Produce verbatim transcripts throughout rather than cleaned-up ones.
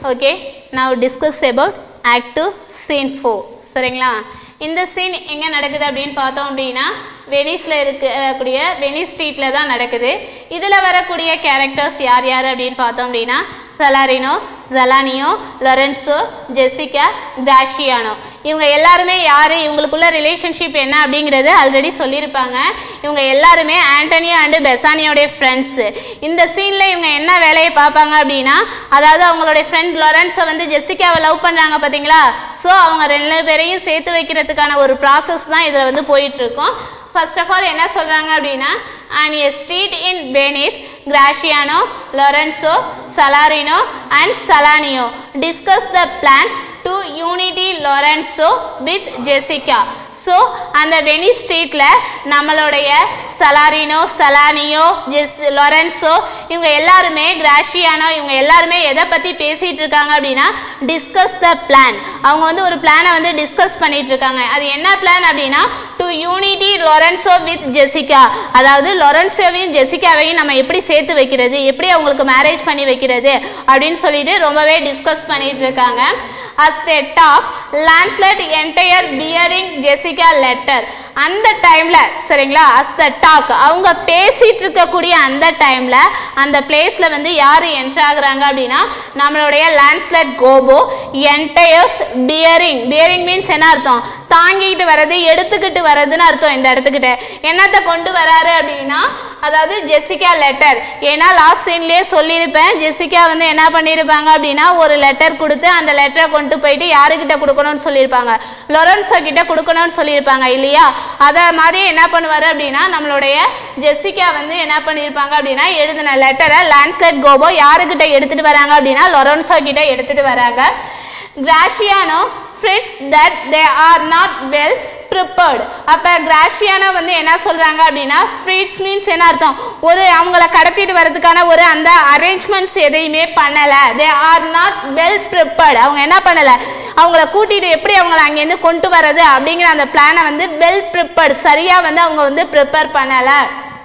Okay, now discuss about act two scene four. சரிங்களா? இந்த scene எங்க நடக்குது அப்படினு பார்த்தோம் அப்படினா வெனிஸ்ல இருக்கக்கூடிய வெனிஸ் ஸ்ட்ரீட்ல தான் நடக்குது. இதுல வரக்கூடிய கேரக்டர்ஸ் யார் யார் அப்படினு பார்த்தோம் அப்படினா Salarino, Salanio, Lorenzo, Jessica, Gratiano. இவங்க எல்லாருமே யாரு, இவங்களுக்குள்ள ரிலேஷன்ஷிப் என்ன அப்படிங்கிறது ஆல்ரெடி சொல்லியிருப்பாங்க. இவங்க எல்லாருமே ஆண்டனியோ அண்ட் பெசானியோட ஃப்ரெண்ட்ஸ். இந்த சீன்ல இவங்க என்ன வேலையை பார்ப்பாங்க அப்படின்னா, அதாவது அவங்களுடைய ஃப்ரெண்ட் லொரென்ஸை வந்து ஜெசிகாவை லவ் பண்றாங்க பாத்தீங்களா. ஸோ அவங்க ரெண்டு பேரையும் சேர்த்து வைக்கிறதுக்கான ஒரு ப்ராசஸ் தான் இதில் வந்து போயிட்டு இருக்கும். ஃபர்ஸ்ட் ஆஃப் ஆல் என்ன சொல்றாங்க அப்படின்னா, and a street in Venice, Graciano, Lorenzo, Salarino and Salanio discuss the plan to unity Lorenzo with Jessica. So அந்த வெனிஸ் ஸ்ட்ரீட்டில் நம்மளுடைய சலாரினோ, சலானியோ, ஜெஸ் லொரென்சோ இவங்க எல்லாருமே, கிராஷியானோ இவங்க எல்லாருமே எதை பற்றி பேசிகிட்டு இருக்காங்க அப்படின்னா டிஸ்கஸ் த பிளான். அவங்க வந்து ஒரு பிளானை வந்து டிஸ்கஸ் பண்ணிட்டு இருக்காங்க. அது என்ன பிளான் அப்படின்னா to unity Lorenzo with Jessica. அதாவது லொரென்சோவையும் ஜெசிகாவையும் நம்ம எப்படி சேர்த்து வைக்கிறது, எப்படி அவங்களுக்கு மேரேஜ் பண்ணி வைக்கிறது அப்படின்னு சொல்லிட்டு ரொம்பவே டிஸ்கஸ் பண்ணிட்டு இருக்காங்க. As they talk, Lancelot entire bearing Jessica letter. அந்த டைம்ல சரிங்களா, as the talk அவங்க பேசிட்டு இருக்கக்கூடிய அந்த டைம்ல அந்த பிளேஸ்ல வந்து யாரு என்டர் ஆகுறாங்க அப்படின்னா நம்மளுடைய Lancelot Gobbo entire bearing. Bearing means என்ன அர்த்தம், தாங்கிட்டு வர்றது, எடுத்துக்கிட்டு வர்றதுன்னு அர்த்தம். இந்த இடத்துக்கிட்ட என்னத்தை கொண்டு வராரு அப்படின்னா, அதாவது ஜெசிகா லெட்டர். ஏன்னா லாஸ்ட் சீன்லயே சொல்லியிருப்பேன், ஜெசிகா வந்து என்ன பண்ணியிருப்பாங்க அப்படின்னா ஒரு லெட்டர் கொடுத்து அந்த லெட்டரை கொண்டு போயிட்டு யாருக்கிட்ட கொடுக்கணும்னு சொல்லியிருப்பாங்க, லொரென்சோ கிட்ட கொடுக்கணும்னு சொல்லியிருப்பாங்க இல்லையா. அதை மாதிரி என்ன பண்ணுவாரு அப்படின்னா நம்மளுடைய ஜெசிகா வந்து என்ன பண்ணியிருப்பாங்க அப்படின்னா எழுதின லெட்டரை லான்ஸ்லட் கோபோ யாருக்கிட்ட எடுத்துட்டு வராங்க அப்படின்னா லொரென்சோ கிட்ட எடுத்துட்டு வராங்க. Gratiano frets that they are not well prepared. அப்போ கிராஷியானோ வந்து என்ன சொல்கிறாங்க அப்படின்னா ஃப்ரிட்ஸ் மீன்ஸ் என்ன அர்த்தம், ஒரு அவங்கள கடத்திட்டு வர்றதுக்கான ஒரு அந்த அரேஞ்ச்மெண்ட்ஸ் எதையுமே பண்ணலை. They are not well prepared. அவங்க என்ன பண்ணலை, அவங்கள கூட்டிகிட்டு எப்படி அவங்கள அங்கேருந்து கொண்டு வர்றது அப்படிங்கிற அந்த பிளானை வந்து வெல் ப்ரிப்பேர்டு சரியாக வந்து அவங்க வந்து ப்ரிப்பேர் பண்ணலை.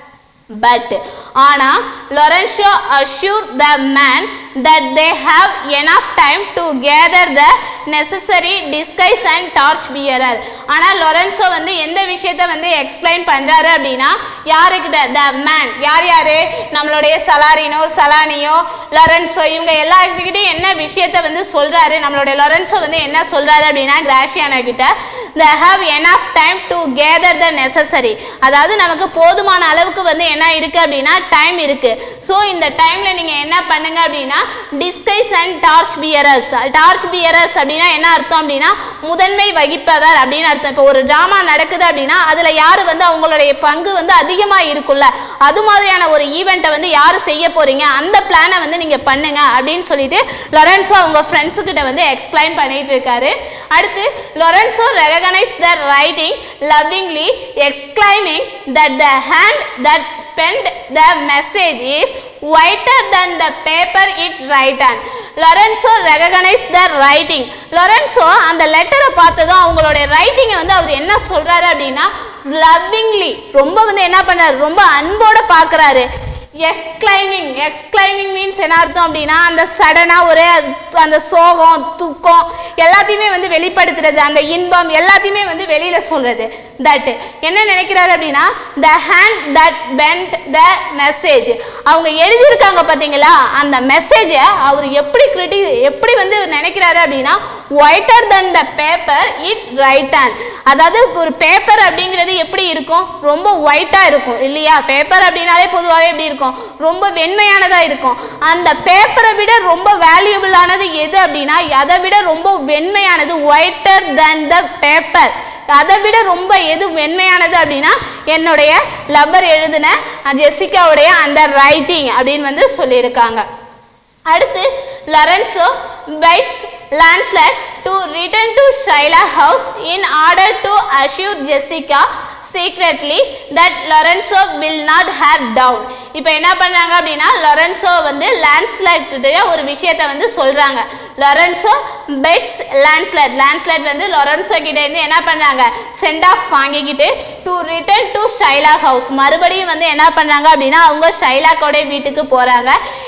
But Anna, Lorenzo assured the man that they have enough time to gather the necessary disguise and torch bearer. ஆனா லொரென்சோ வந்து எந்த விஷயத்தை வந்து எக்ஸ்பிளைன் பண்றாரு அப்படின்னா யாருக்கிட்ட, the man. யார் யாரு, நம்மளுடைய சலாரினோ, சலானியோ, லொரென்சோ இவங்க எல்லாருக்கிட்டையும் என்ன விஷயத்தை வந்து சொல்றாரு, நம்மளுடைய லொரென்சோ வந்து என்ன சொல்றாரு அப்படின்னா கிராஷியானோ கிட்ட they have enough time to gather the necessary. அதாவது நமக்கு போதுமான அளவுக்கு வந்து என்ன இருக்கு அப்படின்னா டைம் இருக்கு. ஸோ இந்த டைம்ல நீங்க என்ன பண்ணுங்க அப்படின்னா disguise and torch bearers. Torch bearers அப்படின்னா என்ன அர்த்தம் அப்படின்னா முதன்மை வகிப்பவர் அப்படின்னு அர்த்தம். இப்போ ஒரு டிராமா நடக்குது அப்படின்னா அதுல யாரு வந்து அவங்களுடைய பங்கு வந்து அதிகமா இருக்குல்ல, அது மாதிரியான ஒரு ஈவெண்ட்டை வந்து யாரு செய்ய போறீங்க, அந்த பிளானை வந்து நீங்க பண்ணுங்க அப்படின்னு சொல்லிட்டு லொரென்சோ அவங்க ஃப்ரெண்ட்ஸு கிட்ட வந்து எக்ஸ்பிளைன் பண்ணிட்டு இருக்காரு. அடுத்து Lorenzo recognize the writing lovingly, exclaiming that the hand that penned the message is whiter than the paper it written. Lorenzo recognize the writing. Lorenzo அந்த லெட்டரை பார்த்ததும் அவங்களுடைய ரைட்டிங்கை வந்து அவர் என்ன சொல்றாரு அப்படின்னா lovingly, ரொம்ப வந்து என்ன பண்றாரு, ரொம்ப அன்போட பார்க்கறாரு. எக்ஸ்கிளைமிங். எக்ஸ்கிளைமிங் மீன்ஸ் என்ன அர்த்தம் அப்படின்னா அந்த சடனா ஒரு அந்த சோகம், துக்கம் எல்லாத்தையுமே வந்து வெளிப்படுத்துறது, அந்த இன்பம் எல்லாத்தையுமே வந்து வெளியில சொல்றது. தட் என்ன நினைக்கிறாரு அப்படின்னா the hand that bent the message. அவங்க எழுதியிருக்காங்க பாத்தீங்களா அந்த மெசேஜை அவர் எப்படி கிரிட்டி எப்படி வந்து நினைக்கிறாரு அப்படின்னா whiter than the paper it written. அதாவது ஒரு பேப்பர் அப்படிங்கிறது எப்படி இருக்கும், ரொம்ப ஒயிட்டா இருக்கும் இல்லையா. பேப்பர் அப்படின்னாலே பொதுவாகவே எப்படி இருக்கும், ரொம்ப வெண்மையானதா இருக்கும். அந்த பேப்பரை விட ரொம்ப வேல்யூபிளானது எது அப்படின்னா அதை விட ரொம்ப வெண்மையானது whiter than the paper. அதை விட ரொம்ப எது வெண்மையானது அப்படின்னா என்னுடைய லவ்வர் எழுதின ஜெசிகாவுடைய அந்த ரைட்டிங் அப்படின்னு வந்து சொல்லியிருக்காங்க. அடுத்து Lorenzo begs Lancelot to return to Shyla house in order to assure Jessica secretly that Lorenzo will not have down. இப்போ என்ன பண்றாங்க அப்படின்னா லொரென்சோ வந்து லான்ஸ்லட் ஒரு விஷயத்தை வந்து சொல்றாங்க. Lorenzo pegs லான்ஸ்லட். லான்ஸ்லட் வந்து லொரென்சோ கிட்ட இருந்து என்ன பண்றாங்க, சென்ட் ஆஃப் வாங்கிக்கிட்டு to return to Shylock house மறுபடியும் வந்து என்ன பண்றாங்க அப்படின்னா அவங்க ஷைலாக்கோட வீட்டுக்கு போறாங்க.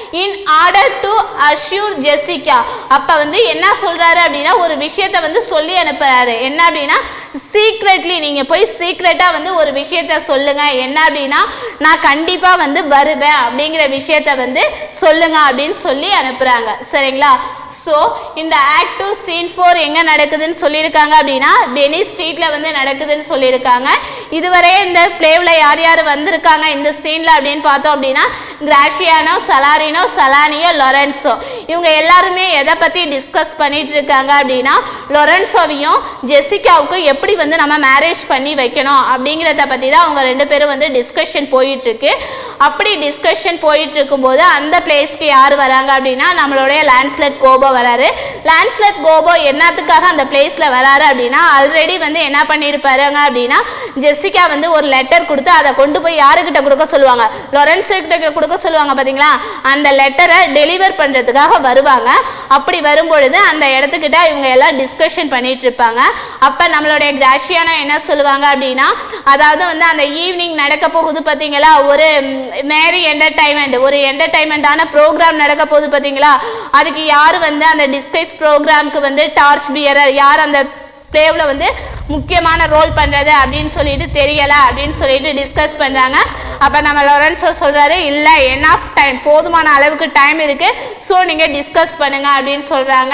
in order to assure Jessica. அப்ப வந்து என்ன சொல்றாரு அப்படின்னா ஒரு விஷயத்தை வந்து சொல்லி அனுப்புறாரு. என்ன அப்படின்னா சீக்ரெட்லி நீங்க போய் சீக்ரெட்டா வந்து ஒரு விஷயத்தை சொல்லுங்க. என்ன அப்படின்னா நான் கண்டிப்பா வந்து வருவேன் அப்படிங்கிற விஷயத்தை வந்து சொல்லுங்க அப்படின்னு சொல்லி அனுப்புறாங்க. சரிங்களா? ஸோ இந்த ஆக்ட் டூ சீன் ஃபோர் எங்கே நடக்குதுன்னு சொல்லியிருக்காங்க அப்படின்னா வெனிஸ் ஸ்ட்ரீட்டில் வந்து நடக்குதுன்னு சொல்லியிருக்காங்க. இதுவரை இந்த பிளேவில் யார் யார் வந்திருக்காங்க இந்த சீனில் அப்படின்னு பார்த்தோம் அப்படின்னா கிராஷியானோ, சலாரினோ, சலானியோ, லொரென்சோ இவங்க எல்லாருமே எதை பற்றி டிஸ்கஸ் பண்ணிட்டு இருக்காங்க அப்படின்னா லொரென்சோவையும் ஜெசிகாவுக்கும் எப்படி வந்து நம்ம மேரேஜ் பண்ணி வைக்கணும் அப்படிங்கிறத பற்றி தான் அவங்க ரெண்டு பேரும் வந்து டிஸ்கஷன் போயிட்டுருக்கு. அப்படி டிஸ்கஷன் போயிட்டு இருக்கும்போது அந்த பிளேஸ்க்கு யார் வராங்க அப்படின்னா நம்மளுடைய லான்ஸ்லெட் கோபோ வராரு. லான்ஸ்லெட் கோபோ என்னத்துக்காக அந்த பிளேஸ்ல வராரு அப்படின்னா ஆல்ரெடி வந்து என்ன பண்ணியிருப்பாருங்க அப்படின்னா ஜெசிகா வந்து ஒரு லெட்டர் கொடுத்து அதை கொண்டு போய் யாருக்கிட்ட கொடுக்க சொல்லுவாங்க, லொரென்சோ கிட்ட கொடுக்க சொல்லுவாங்க பார்த்தீங்களா. அந்த லெட்டரை டெலிவர் பண்ணுறதுக்காக வருவாங்க. அப்படி வரும்பொழுது அந்த இடத்துக்கிட்ட இவங்க எல்லாம் டிஸ்கஷன் பண்ணிட்டு இருப்பாங்க. அப்போ நம்மளுடைய கிராஷியானா என்ன சொல்லுவாங்க அப்படின்னா அதாவது வந்து அந்த ஈவினிங் நடக்க போகுது பார்த்தீங்களா ஒரு மேரி என்டர்டைன்மெண்ட் ஒரு என்டர்டைன்மெண்டான ப்ரோக்ராம் நடக்க போகுது பார்த்தீங்களா. அதுக்கு யார் வந்து அந்த டிஸ்கஸ் ப்ரோக்ராம்க்கு வந்து டார்ச் பியரர் யார் அந்த பிளேவில் வந்து முக்கியமான ரோல் பண்ணுறது அப்படின்னு சொல்லிட்டு தெரியலை அப்படின்னு சொல்லிட்டு டிஸ்கஸ் பண்ணுறாங்க. அப்போ நம்ம லொரென்சோ சொல்கிறாரு இல்லை என்ஆஃப் டைம் போதுமான அளவுக்கு டைம் இருக்குது ஸோ நீங்கள் டிஸ்கஸ் பண்ணுங்கள் அப்படின்னு சொல்கிறாங்க.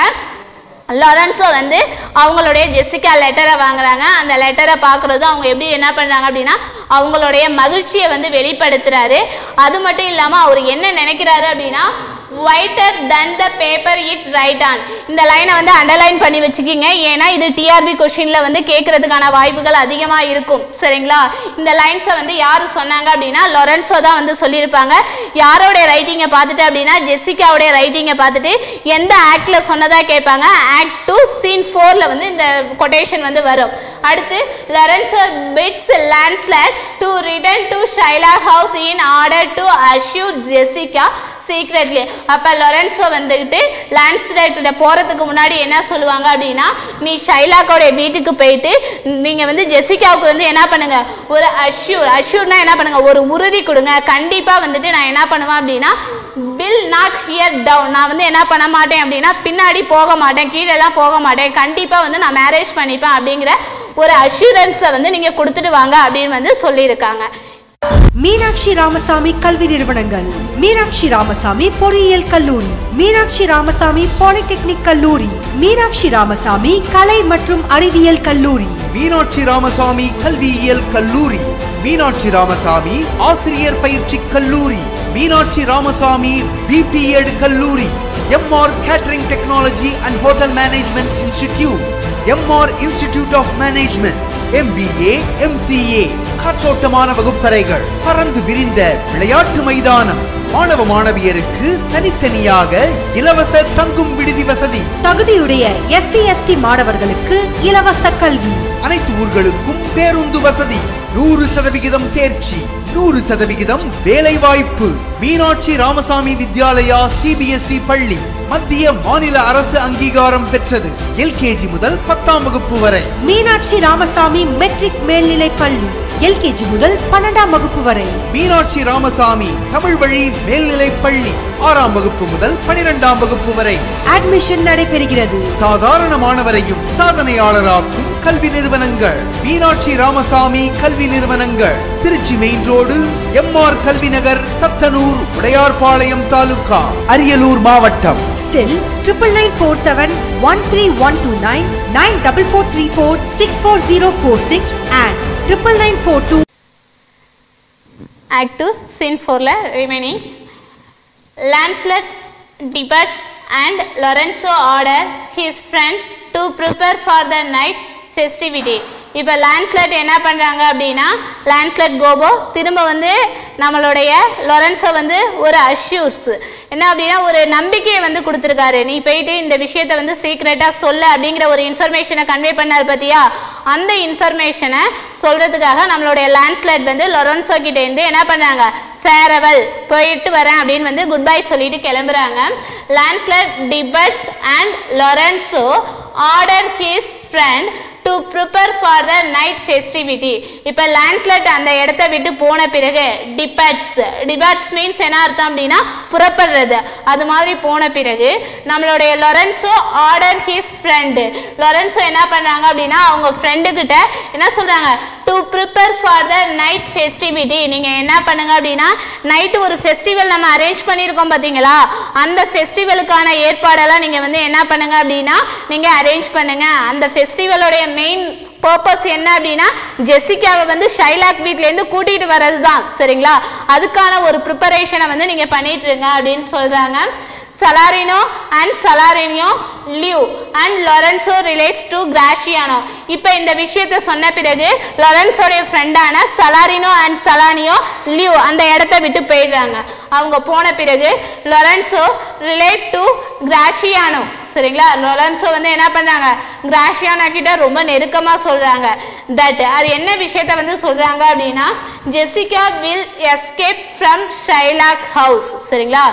லொரென்சோ வந்து அவங்களுடைய ஜெசிகா லெட்டரை வாங்குறாங்க. அந்த லெட்டரை பார்க்குறதும் அவங்க எப்படி என்ன பண்ணுறாங்க அப்படின்னா அவங்களுடைய மகிழ்ச்சியை வந்து வெளிப்படுத்துகிறாரு. அது மட்டும் இல்லாமல் அவர் என்ன நினைக்கிறாரு அப்படின்னா whiter than the paper it write on இந்த லைனை வந்து அண்டர்லைன் பண்ணி வச்சுக்கிங்க. ஏன்னா இது டிஆர்பி கொஸ்டின்ல வந்து கேட்கறதுக்கான வாய்ப்புகள் அதிகமாக இருக்கும். சரிங்களா? இந்த லைன்ஸை வந்து யார் சொன்னாங்க அப்படின்னா லொரென்சோ தான் வந்து சொல்லியிருப்பாங்க. யாரோடைய ரைட்டிங்கை பார்த்துட்டு அப்படின்னா ஜெசிகாவுடைய ரைட்டிங்கை பார்த்துட்டு எந்த ஆக்ட்ல சொன்னதா கேட்பாங்க. ஆக்ட் டூ சீன் ஃபோர்ல வந்து இந்த கொட்டேஷன் வந்து வரும். அடுத்து Lorenzo bids Lancelot to return to Shylock house in order to assure Jessica secretly. அப்போ லொரென்சோ வந்துக்கிட்டு லான்ஸ்லெட் கிட்ட போகிறதுக்கு முன்னாடி என்ன சொல்லுவாங்க அப்படின்னா நீ ஷைலாக்கோடைய வீட்டுக்கு போயிட்டு நீங்கள் வந்து ஜெசிகாவுக்கு வந்து என்ன பண்ணுங்க ஒரு அஷ்யூர் அஷ்யூர்னா என்ன பண்ணுங்க ஒரு உறுதி கொடுங்க. கண்டிப்பாக வந்துட்டு நான் என்ன பண்ணுவேன் அப்படின்னா வில் நாட் ஹியர் டவுன் நான் வந்து என்ன பண்ண மாட்டேன் அப்படின்னா பின்னாடி போக மாட்டேன் கீழெல்லாம் போக மாட்டேன் கண்டிப்பாக வந்து நான் மேரேஜ் பண்ணிப்பேன் அப்படிங்கிற ஒரு அஷ்யூரன்ஸை வந்து நீங்கள் கொடுத்துட்டு வாங்க அப்படின்னு வந்து சொல்லியிருக்காங்க. மீனாட்சி ராமசாமி கல்வி நிறுவனங்கள் மீனாட்சி ராமசாமி பொறியியல் கல்லூரி, மீனாட்சி ராமசாமி பாலிடெக்னிக் கல்லூரி, மீனாட்சி ராமசாமி கலை மற்றும் அறிவியல் கல்லூரி, மீனாட்சி ராமசாமி கல்வியியல் கல்லூரி, மீனாட்சி ராமசாமி ஆசிரியர் பயிற்சி கல்லூரி, மீனாட்சி ராமசாமி பிபிஎட் கல்லூரி, MR catering technology and hotel management institute, MR institute of management, MBA, MCA, காற்றோட்டமான வகுப்பறைகள், பறந்து விரிந்த விளையாட்டு மைதானம், மாணவ மாணவியருக்கு தனித்தனியாக இலவச தங்கும் விடுதி வசதி, தகுதியுடைய எஸ்சி எஸ்டி மாணவர்களுக்கு இலவச கல்வி, அனைத்து ஊர்களுக்கும் பேருந்து வசதி, நூறு சதவிகிதம் தேர்ச்சி, நூறு சதவிகிதம் வேலை வாய்ப்பு. மீனாட்சி ராமசாமி வித்யாலயா சிபிஎஸ்இ பள்ளி மத்திய மாநில அரசு அங்கீகாரம் பெற்றது. எல்கேஜி முதல் பத்தாம் வகுப்பு வரை. மீனாட்சி ராமசாமி மெட்ரிக் மேல்நிலை பள்ளி எல்கேஜி முதல் பன்னெண்டாம் வகுப்பு வரை. மீனாட்சி ராமசாமி தமிழ் வழி மேல்நிலை பள்ளி ஆறாம் வகுப்பு முதல் பனிரெண்டாம் வகுப்பு வரை அட்மிஷன் நடைபெறுகிறது. சாதாரண மாணவரையும் சாதனையாளராக்கும் கல்வி நிறுவனங்கள் மீனாட்சி ராமசாமி கல்வி நிறுவனங்கள். திருச்சி மெயின் ரோடு, எம்ஆர் கல்வி நகர், தத்தனூர், உடையார்பாளையம் தாலுகா, அரியலூர் மாவட்டம். செல் triple nine four seven one three one two nine nine four four three four six four zero four six and triple nine four two. Act two Scene four la remaining. Lancelot departs and Lorenzo order his friend to prepare for the night festivity. இப்போ லான்ஸ்லெட் என்ன பண்ணுறாங்க அப்படின்னா லான்ஸ்லெட் கோபோ திரும்ப வந்து நம்மளுடைய Lorenzo வந்து ஒரு அஷ்யூர்ஸ் என்ன அப்படின்னா ஒரு நம்பிக்கையை வந்து கொடுத்துருக்காரு. நீ போயிட்டு இந்த விஷயத்தை வந்து சீக்ரெட்டாக சொல்ல அப்படிங்கிற ஒரு இன்ஃபர்மேஷனை கன்வே பண்ணார் பார்த்தியா. அந்த இன்ஃபர்மேஷனை சொல்கிறதுக்காக நம்மளுடைய லான்ஸ்லெட் வந்து லொரென்சோ கிட்டேருந்து என்ன பண்ணுறாங்க ஃபேரவெல் போயிட்டு வரேன் அப்படின்னு வந்து குட் பை சொல்லிட்டு கிளம்புறாங்க. Lancelot departs and Lorenzo order his friend to prepare for the night festivity. இப்போ லான்ஸ்லட் அந்த இடத்த விட்டு போன பிறகு டிபார்ட்ஸ் டிபார்ட்ஸ் மீன்ஸ் என்ன அர்த்தம் அப்படின்னா புறப்படுறது. அது மாதிரி போன பிறகு நம்மளுடைய Lorenzo order his friend. Lorenzo என்ன பண்ணுறாங்க அப்படின்னா அவங்க ஃப்ரெண்டுக்கிட்ட என்ன சொல்கிறாங்க, to prepare for the night festivity. நீங்கள் என்ன பண்ணுங்க அப்படின்னா நைட்டு ஒரு ஃபெஸ்டிவல் நம்ம அரேஞ்ச் பண்ணியிருக்கோம் பார்த்தீங்களா, அந்த ஃபெஸ்டிவலுக்கான ஏற்பாடெல்லாம் நீங்கள் வந்து என்ன பண்ணுங்க அப்படின்னா நீங்கள் அரேஞ்ச் பண்ணுங்க. அந்த ஃபெஸ்டிவலோடைய மெயின் பர்பஸ் என்ன அப்படின்னா ஜெசிகாவை வந்து ஷைலாக் வீட்லேருந்து கூட்டிகிட்டு வர்றது தான். சரிங்களா, அதுக்கான ஒரு ப்ரிப்பரேஷனை வந்து நீங்கள் பண்ணிட்டு இருங்க அப்படின்னு சொல்கிறாங்க. Salarino and Salarino live and Lorenzo relates to Graciano. இப்போ இந்த விஷயத்தை சொன்ன பிறகு லொரென்சோடைய ஃப்ரெண்டான சலாரினோ அண்ட் சலானியோ லிவ் அந்த இடத்த விட்டு போயிடுறாங்க. அவங்க போன பிறகு லொரென்சோ ரிலேட் டு கிராஷியானோ. சரிங்களா, லொரென்சோ வந்து என்ன பண்ணுறாங்க, கிராஷியானோ கிட்ட ரொம்ப நெருக்கமாக சொல்கிறாங்க. தட் அது என்ன விஷயத்த வந்து சொல்கிறாங்க அப்படின்னா Jessica will escape from Shylock house. சரிங்களா,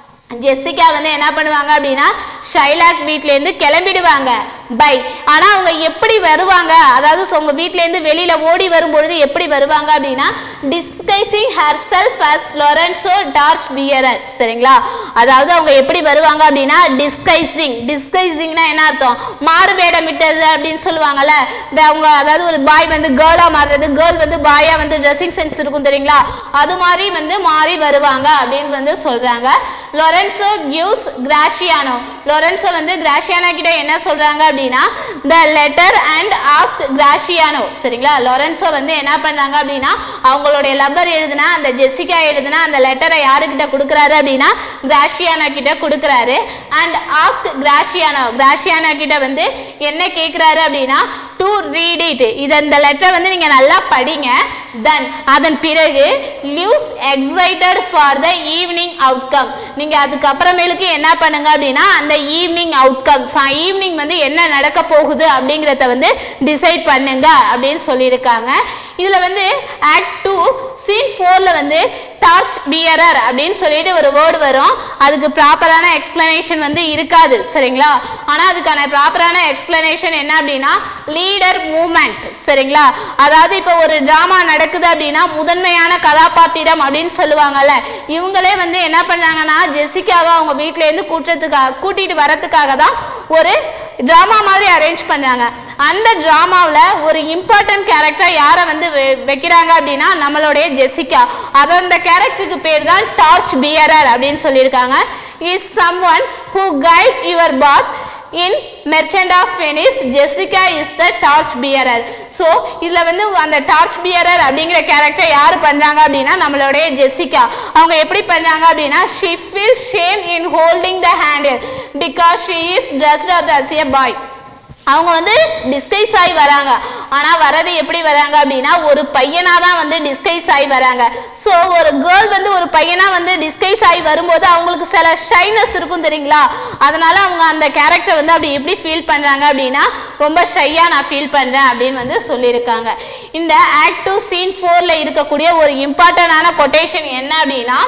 ஜெசிகா வந்து என்ன பண்ணுவாங்க அப்படின்னா ஷைலாக் வீட்லேருந்து கிளம்பிடுவாங்க பை. ஆனால் அவங்க எப்படி வருவாங்க, அதாவது உங்க வீட்டிலேருந்து வெளியில ஓடி வரும்பொழுது எப்படி வருவாங்க அப்படின்னா disguising herself as Lorenzo torch bearer. சரிங்களா, அதாவது அவங்க எப்படி வருவாங்க அப்படின்னா டிஸ்கைசிங் டிஸ்கைசிங்னா என்ன அர்த்தம், மாறு வேடமிட்டது அப்படின்னு சொல்லுவாங்கல்ல. அவங்க அதாவது ஒரு பாய் வந்து கேர்ளா மாறுறது, கேர்ள் வந்து பாயா வந்து ட்ரெஸ்ஸிங் சென்ஸ் இருக்கும் தெரியுங்களா, அது மாதிரி வந்து மாறி வருவாங்க அப்படின்னு வந்து சொல்றாங்க. Lorenzo gives Graciano. லொரென்சோ வந்து கிராஷியானோ கிட்ட என்ன சொல்றாங்க அப்படின்னா the letter and ask Graciano. சரிங்களா, லொரென்சோ வந்து என்ன பண்றாங்க அப்படின்னா அவங்களுடைய லவ்வர் எழுதுனா அந்த ஜெசிகா எழுதுனா அந்த லெட்டரை யாருக்கிட்ட கொடுக்குறாரு அப்படின்னா கிராஷியானோ கிட்ட கொடுக்குறாரு. அண்ட் ஆஸ்க் கிராஷியானோ, கிராஷியானோ கிட்ட வந்து என்ன கேட்குறாரு அப்படின்னா டு ரீட் இட். இது இந்த லெட்டரை வந்து நீங்க நல்லா படிங்க. தென் அதன் பிறகு leaves excited for the evening outcome. நீங்க அதுக்கப்புறமேலுக்கு என்ன பண்ணுங்க அப்படின்னா அந்த ஈவினிங் அவுட்கம் ஈவினிங் வந்து என்ன நடக்க போகுது அப்படிங்கிறத வந்து டிசைட் பண்ணுங்க அப்படின்னு சொல்லியிருக்காங்க. இதுல வந்து ஆக்ட் டூ சீன் ஃபோர்ல வந்து டார்ச் பியரர் அப்படின்னு சொல்லிட்டு ஒரு வேர்டு வரும். அதுக்கு ப்ராப்பரான எக்ஸ்பிளனேஷன் வந்து இருக்காது. சரிங்களா, ஆனா அதுக்கான ப்ராப்பரான எக்ஸ்பிளனேஷன் என்ன அப்படின்னா லீடர் மூமெண்ட். சரிங்களா, அதாவது இப்போ ஒரு டிராமா நடக்குது அப்படின்னா முதன்மையான கதாபாத்திரம் அப்படின்னு சொல்லுவாங்கல்ல, இவங்களே வந்து என்ன பண்ணாங்கன்னா ஜெசிகாவை அவங்க வீட்டுல இருந்து கூட்டத்துக்காக கூட்டிட்டு வரத்துக்காக தான் ஒரு டிராமா மாதிரி அரேஞ்ச் பண்ணாங்க. அந்த டிராமாவில் ஒரு இம்பார்ட்டன்ட் கேரக்டர் யாரை வந்து வைக்கிறாங்க அப்படின்னா நம்மளுடைய ஜெசிகா. அது அந்த கேரக்டருக்கு பேர் தான் டார்ச் பியரர் அப்படின்னு சொல்லியிருக்காங்க. Is someone who guide your path in Merchant of Venice. Jessica is the torch bearer. So இதில் வந்து அந்த டார்ச் பியரர் அப்படிங்கிற கேரக்டர் யார் பண்ணுறாங்க அப்படின்னா நம்மளுடைய ஜெசிகா. அவங்க எப்படி பண்ணுறாங்க அப்படின்னா she feels shame in holding the handle because she is dressed up as a boy. அவங்க வந்து டிஸ்கைஸ் ஆகி வராங்க. ஆனால் வரது எப்படி வராங்க அப்படின்னா ஒரு பையனாக தான் வந்து டிஸ்கைஸ் ஆகி வராங்க. ஸோ ஒரு கேர்ள் வந்து ஒரு பையனாக வந்து டிஸ்கைஸ் ஆகி வரும்போது அவங்களுக்கு சில ஷைனஸ் இருக்கும் தெரியுங்களா, அதனால அவங்க அந்த கேரக்டர் வந்து அப்படி எப்படி ஃபீல் பண்ணுறாங்க அப்படின்னா ரொம்ப ஷையாக நான் ஃபீல் பண்ணுறேன் அப்படின்னு வந்து சொல்லியிருக்காங்க. இந்த ஆக்ட் டூ சீன் ஃபோரில் இருக்கக்கூடிய ஒரு இம்பார்ட்டண்டான கொட்டேஷன் என்ன அப்படின்னா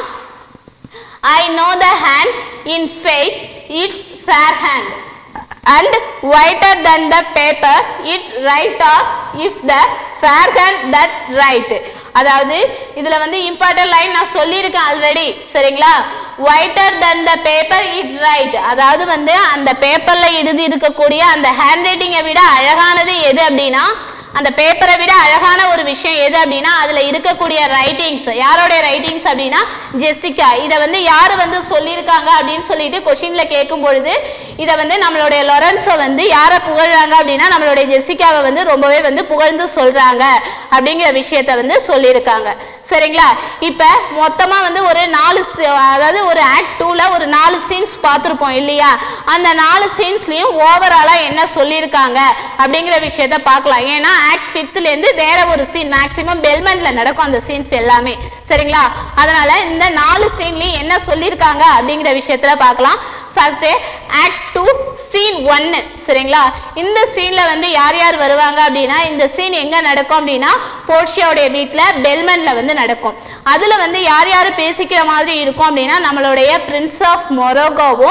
I know the hand in faith it's fair hand and whiter than the paper it right off if the fair hand that right. அதாவது இதுல வந்து இம்பார்ட்டன்ட் லைன் நான் சொல்லியிருக்கேன் ஆல்ரெடி. சரிங்களா, whiter than the paper it right, அதாவது வந்து அந்த பேப்பர்ல எழுதி இருக்கக்கூடிய அந்த ஹேண்ட் ரைட்டிங்கை விட அழகானது எது அப்படின்னா அந்த பேப்பரை விட அழகான ஒரு விஷயம் எது அப்படின்னா அதுல இருக்கக்கூடிய ரைட்டிங்ஸ். யாரோட ரைட்டிங்ஸ் அப்படின்னா ஜெசிகா. இதை வந்து யாரு வந்து சொல்லியிருக்காங்க அப்படின்னு சொல்லிட்டு கொஸ்டின்ல கேட்கும் பொழுது இதை வந்து நம்மளுடைய லொரென்சோ வந்து யாரை புகழ்றாங்க அப்படின்னா நம்மளுடைய ஜெசிகாவை வந்து ரொம்பவே வந்து புகழ்ந்து சொல்றாங்க அப்படிங்கிற விஷயத்த வந்து சொல்லியிருக்காங்க. சரிங்களா, இப்ப மொத்தமா வந்து ஒரு நாலு அதாவது ஒரு ஆக்ட் டூல ஒரு நாலு சீன்ஸ் பார்த்துருப்போம் இல்லையா, அந்த நாலு சீன்ஸ்லயும் ஓவராலா என்ன சொல்லியிருக்காங்க அப்படிங்கிற விஷயத்த பார்க்கலாம். ஏன்னா ஆக்ட் ஃபிஃப்த்ல இருந்து வேற ஒரு சீன் மேக்சிமம் பெல்மெண்ட்ல நடக்கும் அந்த சீன்ஸ் எல்லாமே. சரிங்களா, அதனால இந்த நாலு சீன்லயும் என்ன சொல்லியிருக்காங்க அப்படிங்கிற விஷயத்துல பார்க்கலாம். ஃபர்ஸ்ட் ஆக்ட் டூ சீன் ஒன்னு. சரிங்களா, இந்த சீன்ல வந்து யார் யார் வருவாங்க அப்படின்னா இந்த சீன் எங்க நடக்கும் அப்படின்னா போர்ஷியாவுடைய வீட்டுல பெல்மெண்ட்ல வந்து நடக்கும். அதுல வந்து யார் யார் பேசிக்கிற மாதிரி இருக்கும் அப்படின்னா நம்மளுடைய பிரின்ஸ் ஆஃப் மொரோகோவும்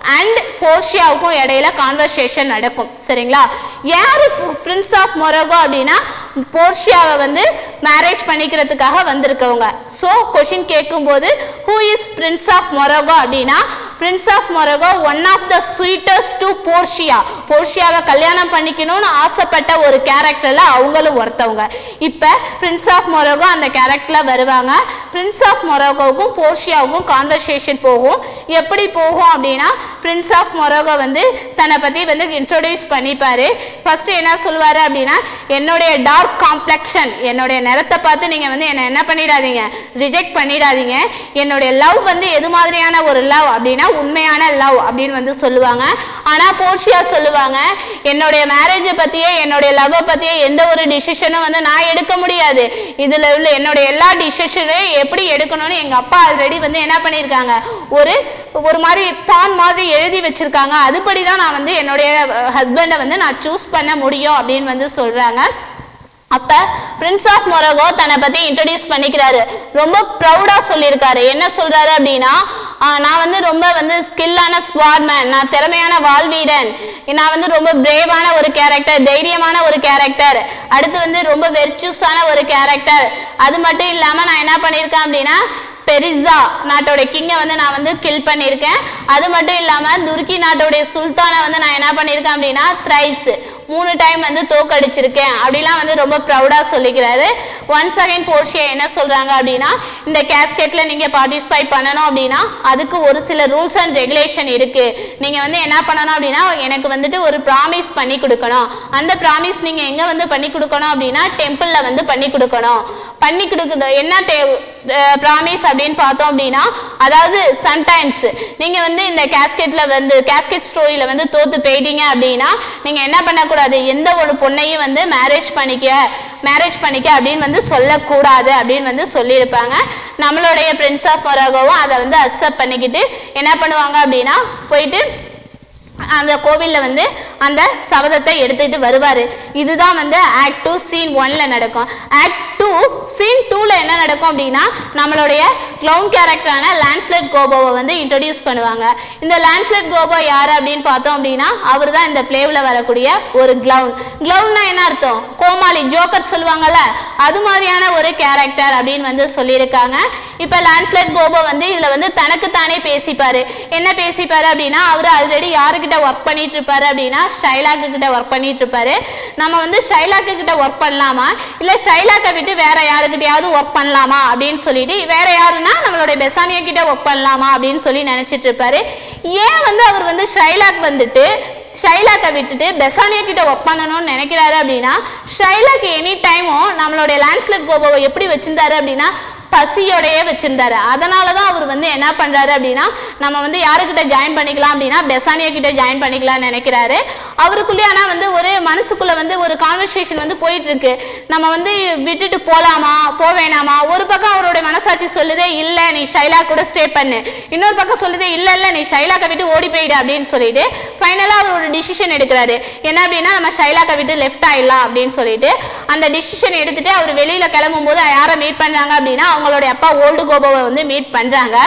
அண்ட் போர்ஷியாவுக்கும் இடையில கான்வர்சேஷன் நடக்கும். சரிங்களா? யாரு பிரின்ஸ் ஆஃப் மொரோகோ அப்படின்னா போர்ஷியாவை வந்து மேரேஜ் பண்ணிக்கிறதுக்காக வந்திருக்கவங்க. ஸோ கொஷின் கேட்கும்போது who is prince of Morocco அப்படின்னா prince of Morocco one of the sweetest to Portia. போர்ஷியாவை கல்யாணம் பண்ணிக்கணும்னு ஆசைப்பட்ட ஒரு கேரக்டர்ல அவங்களும் ஒருத்தவங்க. இப்ப பிரின்ஸ் ஆஃப் மொரோகோ அந்த கேரக்டர்ல வருவாங்க. பிரின்ஸ் ஆஃப் மொரோகோவுக்கும் போர்ஷியாவுக்கும் கான்வர்சேஷன் போகும். எப்படி போகும் அப்படின்னா பிரின்ஸ் ஆஃப் மொரோகோ வந்து தன்னை பத்தி வந்து இன்ட்ரோடியூஸ் பண்ணிப்பாரு. ஃபர்ஸ்ட் என்ன சொல்லுவாரு அப்படின்னா என்னுடைய டார்க் காம்ப்ளெக்ஷன், என்னுடைய நிறத்தை பார்த்து நீங்க வந்து என்ன என்ன பண்ணிடாதீங்க, ரிஜெக்ட் பண்ணிடாதீங்க. என்னுடைய லவ் வந்து எது மாதிரியான ஒரு லவ் அப்படின்னா உண்மையான லவ் அப்படின்னு வந்து சொல்லுவாங்க. ஆனா போர்ஷியா சொல்லுவாங்க என்னுடைய மேரேஜை பத்தியே என்னுடைய லவ் பத்தியே எந்த ஒரு டிசிஷனும் வந்து நான் எடுக்க முடியாது. இதுல உள்ள என்னுடைய எல்லா டிசிஷனையும் எப்படி எடுக்கணும்னு எங்க அப்பா ஆல்ரெடி வந்து என்ன பண்ணியிருக்காங்க, ஒரு ஒரு மாதிரி பான் மாதிரி எழுதி வச்சிருக்காங்க. அதுபடிதான் நான் வந்து என்னுடைய ஹஸ்பண்டை வந்து நான் சூஸ் பண்ண முடியும் அப்படின்னு வந்து சொல்றாங்க. அப்ப பிரின்ஸ் ஆஃப் மொரோகோ தன்னை பத்தி இன்ட்ரோடியூஸ் பண்ணிக்கிறாரு. ரொம்ப ப்ரௌடா சொல்லியிருக்காரு. என்ன சொல்றாரு அப்படின்னா நான் வந்து ரொம்ப வந்து ஸ்கில்லான ஸ்வாட்மேன், நான் திறமையான வாழ்வீரன், நான் வந்து ரொம்ப பிரேவான ஒரு கேரக்டர், தைரியமான ஒரு கேரக்டர், அடுத்து வந்து ரொம்ப வெர்ச்சுஸான ஒரு கேரக்டர். அது மட்டும் இல்லாம நான் என்ன பண்ணியிருக்கேன் அப்படின்னா பெரிசா நாட்டோட கிங்கை வந்து நான் வந்து கில் பண்ணியிருக்கேன். அது மட்டும் இல்லாம துருக்கி நாட்டோடைய சுல்தானை வந்து நான் என்ன பண்ணியிருக்கேன் அப்படின்னா த்ரைஸ் மூணு டைம் வந்து தோக்கடிச்சிருக்கேன் அப்படிலாம் வந்து ரொம்ப ப்ரௌடா சொல்லிக்கிறாரு. ஒன்ஸ் அகைன் போர்ஷியா என்ன சொல்றாங்க அப்படின்னா இந்த கேஸ்கெட்ல நீங்க பார்ட்டிசிபேட் பண்ணணும் அப்படின்னா அதுக்கு ஒரு சில ரூல்ஸ் அண்ட் ரெகுலேஷன் இருக்கு. நீங்க வந்து என்ன பண்ணணும் அப்படின்னா எனக்கு வந்துட்டு ஒரு ப்ராமிஸ் பண்ணி கொடுக்கணும். அந்த ப்ராமிஸ் நீங்க எங்க வந்து பண்ணி கொடுக்கணும் அப்படின்னா டெம்பிள்ல வந்து பண்ணி கொடுக்கணும். பண்ணி கொடுக்க என்ன ப்ராமிஸ் அப்படின்னு பார்த்தோம் அப்படின்னா அதாவது சம்டைம்ஸ் நீங்க வந்து இந்த கேஸ்கெட்ல வந்து கேஸ்கெட் ஸ்டோரியில வந்து தோத்து போயிட்டீங்க அப்படின்னா நீங்க என்ன பண்ணக்கூடாது, எந்த ஒரு பொண்ணையும் வந்து மேரேஜ் பண்ணிக்க மேரேஜ் பண்ணிக்க அப்படின்னு வந்து சொல்லக்கூடாது அப்படின்னு வந்து சொல்லியிருப்பாங்க. நம்மளுடைய பிரின்ஸ் ஆஃப் மொரோகோவும் அதை வந்து அக்செப்ட் பண்ணிக்கிட்டு என்ன பண்ணுவாங்க அப்படின்னா போயிட்டு அந்த கோவில்ல வந்து அந்த சபதத்தை எடுத்துட்டு வருவாரு. இதுதான் வந்து ஆக்ட் டூ சீன் ஒன்ல நடக்கும். ஆக்ட் டூ சீன் டூல என்ன நடக்கும் அப்படின்னா நம்மளுடைய கிளவுன் கேரக்டரான லான்ஸ்லெட் கோபோவை வந்து இன்ட்ரோடியூஸ் பண்ணுவாங்க. இந்த லான்ஸ்லெட் கோபோ யாரு அப்படின்னு பார்த்தோம் அப்படின்னா அவர் தான் இந்த பிளேவ்ல வரக்கூடிய ஒரு கிளவுன். கிளவுன்னா என்ன அர்த்தம், கோமாளி, ஜோக்கர் சொல்லுவாங்கல்ல, அது மாதிரியான ஒரு கேரக்டர் அப்படின்னு வந்து சொல்லியிருக்காங்க. இப்ப லான்ஸ்லெட் கோபோ வந்து இதுல வந்து தனக்கு தானே பேசிப்பாரு. என்ன பேசிப்பாரு அப்படின்னா அவரு ஆல்ரெடி யாருக்கிட்ட ஒர்க் பண்ணிட்டு இருப்பாரு அப்படின்னா ஷைலாக்கு கிட்ட ஒர்க் பண்ணிட்டு இருப்பாரு. நம்ம வந்து ஷைலாக்கு கிட்ட ஒர்க் பண்ணலாமா இல்ல ஷைலாக்கை விட்டு வேற யாருக்கிட்டையாவது ஒர்க் பண்ணலாமா அப்படின்னு சொல்லிட்டு வேற யாருன்னா நம்மளுடைய பெசானியா கிட்ட ஒர்க் பண்ணலாமா அப்படின்னு சொல்லி நினைச்சிட்டு இருப்பாரு. ஏன் வந்து அவர் வந்து ஷைலாக் வந்துட்டு ஷைலாக்கை விட்டுட்டு பெசானியா கிட்ட ஒர்க் பண்ணணும்னு நினைக்கிறாரு அப்படின்னா ஷைலாக் எனி டைமும் நம்மளுடைய லான்ஸ்லெட் கோபோவை எப்படி வச்சிருந்தாரு அப்படின்னா பசியோடையே வச்சிருந்தாரு. அதனாலதான் அவர் வந்து என்ன பண்றாரு அப்படின்னா நம்ம வந்து யாருக்கிட்ட ஜாயின் பண்ணிக்கலாம் அப்படின்னா பெசானியா கிட்ட ஜாயின் பண்ணிக்கலாம்னு நினைக்கிறாரு. அவருக்குள்ளே ஆனா வந்து ஒரு மனசுக்குள்ள வந்து ஒரு கான்வர்சேஷன் வந்து போயிட்டு இருக்கு. நம்ம வந்து விட்டுட்டு போலாமா போவேணாமா. ஒரு பக்கம் அவருடைய மனசாட்சி சொல்லுதே இல்ல நீ ஷைலா கூட ஸ்டே பண்ணு, இன்னொரு பக்கம் சொல்லுதே இல்ல இல்ல நீ ஷைலாக்கை விட்டு ஓடி போயிடு அப்படின்னு சொல்லிட்டு ஃபைனலா அவர் ஒரு டிசிஷன் எடுக்கிறாரு. என்ன அப்படின்னா நம்ம ஷைலாக்கை விட்டு லெஃப்ட் ஆயிடலாம் அப்படின்னு சொல்லிட்டு அந்த டிசிஷன் எடுத்துட்டு அவர் வெளியில கிளம்பும் போது யாரை மீட் பண்றாங்க அப்படின்னா அவங்களுடைய அப்பா ஓல்டு கோபோவை வந்து மீட் பண்றாங்க.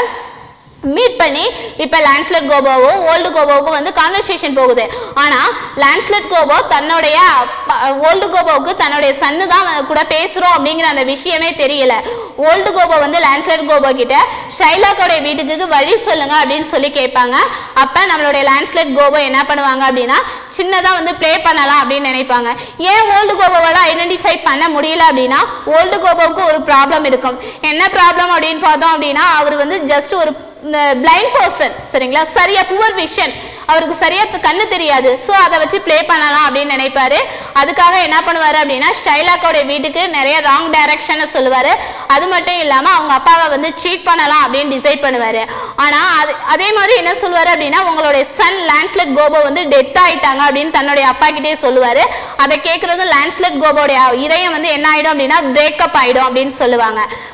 மீட் பண்ணி இப்ப லான்ஸ்லெட் கோபோவும் ஓல்டு கோபோவுக்கும் வந்து கான்வர்சேஷன் போகுது. ஆனா லான்ஸ்லெட் கோபோ தன்னுடைய ஓல்டு கோபோவுக்கு தன்னுடைய சன்னு தான் கூட பேசுறோம் அப்படிங்கிற அந்த விஷயமே தெரியல. ஓல்டு கோபோ வந்து லான்ஸ்லெட் கோபோ கிட்ட ஷைலாக்கோடைய வீட்டுக்கு வழி சொல்லுங்க அப்படின்னு சொல்லி கேட்பாங்க. அப்ப நம்மளுடைய லான்ஸ்லெட் கோபோ என்ன பண்ணுவாங்க அப்படின்னா சின்னதா வந்து ப்ளே பண்ணலாம் அப்படின்னு நினைப்பாங்க. ஏன் ஓல்டு கோபோவால ஐடென்டிஃபை பண்ண முடியல அப்படின்னா ஓல்டு கோபோவுக்கு ஒரு ப்ராப்ளம் இருக்கும். என்ன ப்ராப்ளம் அப்படின்னு பார்த்தோம் அப்படின்னா அவர் வந்து ஜஸ்ட் ஒரு பிளைண்ட் பர்சன், சரிங்களா, சரியா புவர் விஷன், அவருக்கு சரியா கண்ணு தெரியாது. ஸோ அதை வச்சு ப்ளே பண்ணலாம் அப்படின்னு நினைப்பாரு. அதுக்காக என்ன பண்ணுவாரு அப்படின்னா ஷைலாக்கோட வீட்டுக்கு நிறைய ராங் டைரக்ஷனை சொல்லுவாரு. அது மட்டும் இல்லாம அவங்க அப்பாவை வந்து சீட் பண்ணலாம் அப்படின்னு டிசைட் பண்ணுவாரு. ஆனா அது அதே மாதிரி என்ன சொல்லுவாரு அப்படின்னா உங்களுடைய சன் லான்ஸ்லெட் கோபோ வந்து டெத் ஆயிட்டாங்க அப்படின்னு தன்னுடைய அப்பா கிட்டே சொல்லுவாரு. அதை கேட்கறது லான்ஸ்லெட் கோபோடைய இதயம் வந்து என்ன ஆயிடும் அப்படின்னா பிரேக்கப் ஆயிடும் அப்படின்னு சொல்லுவாங்க.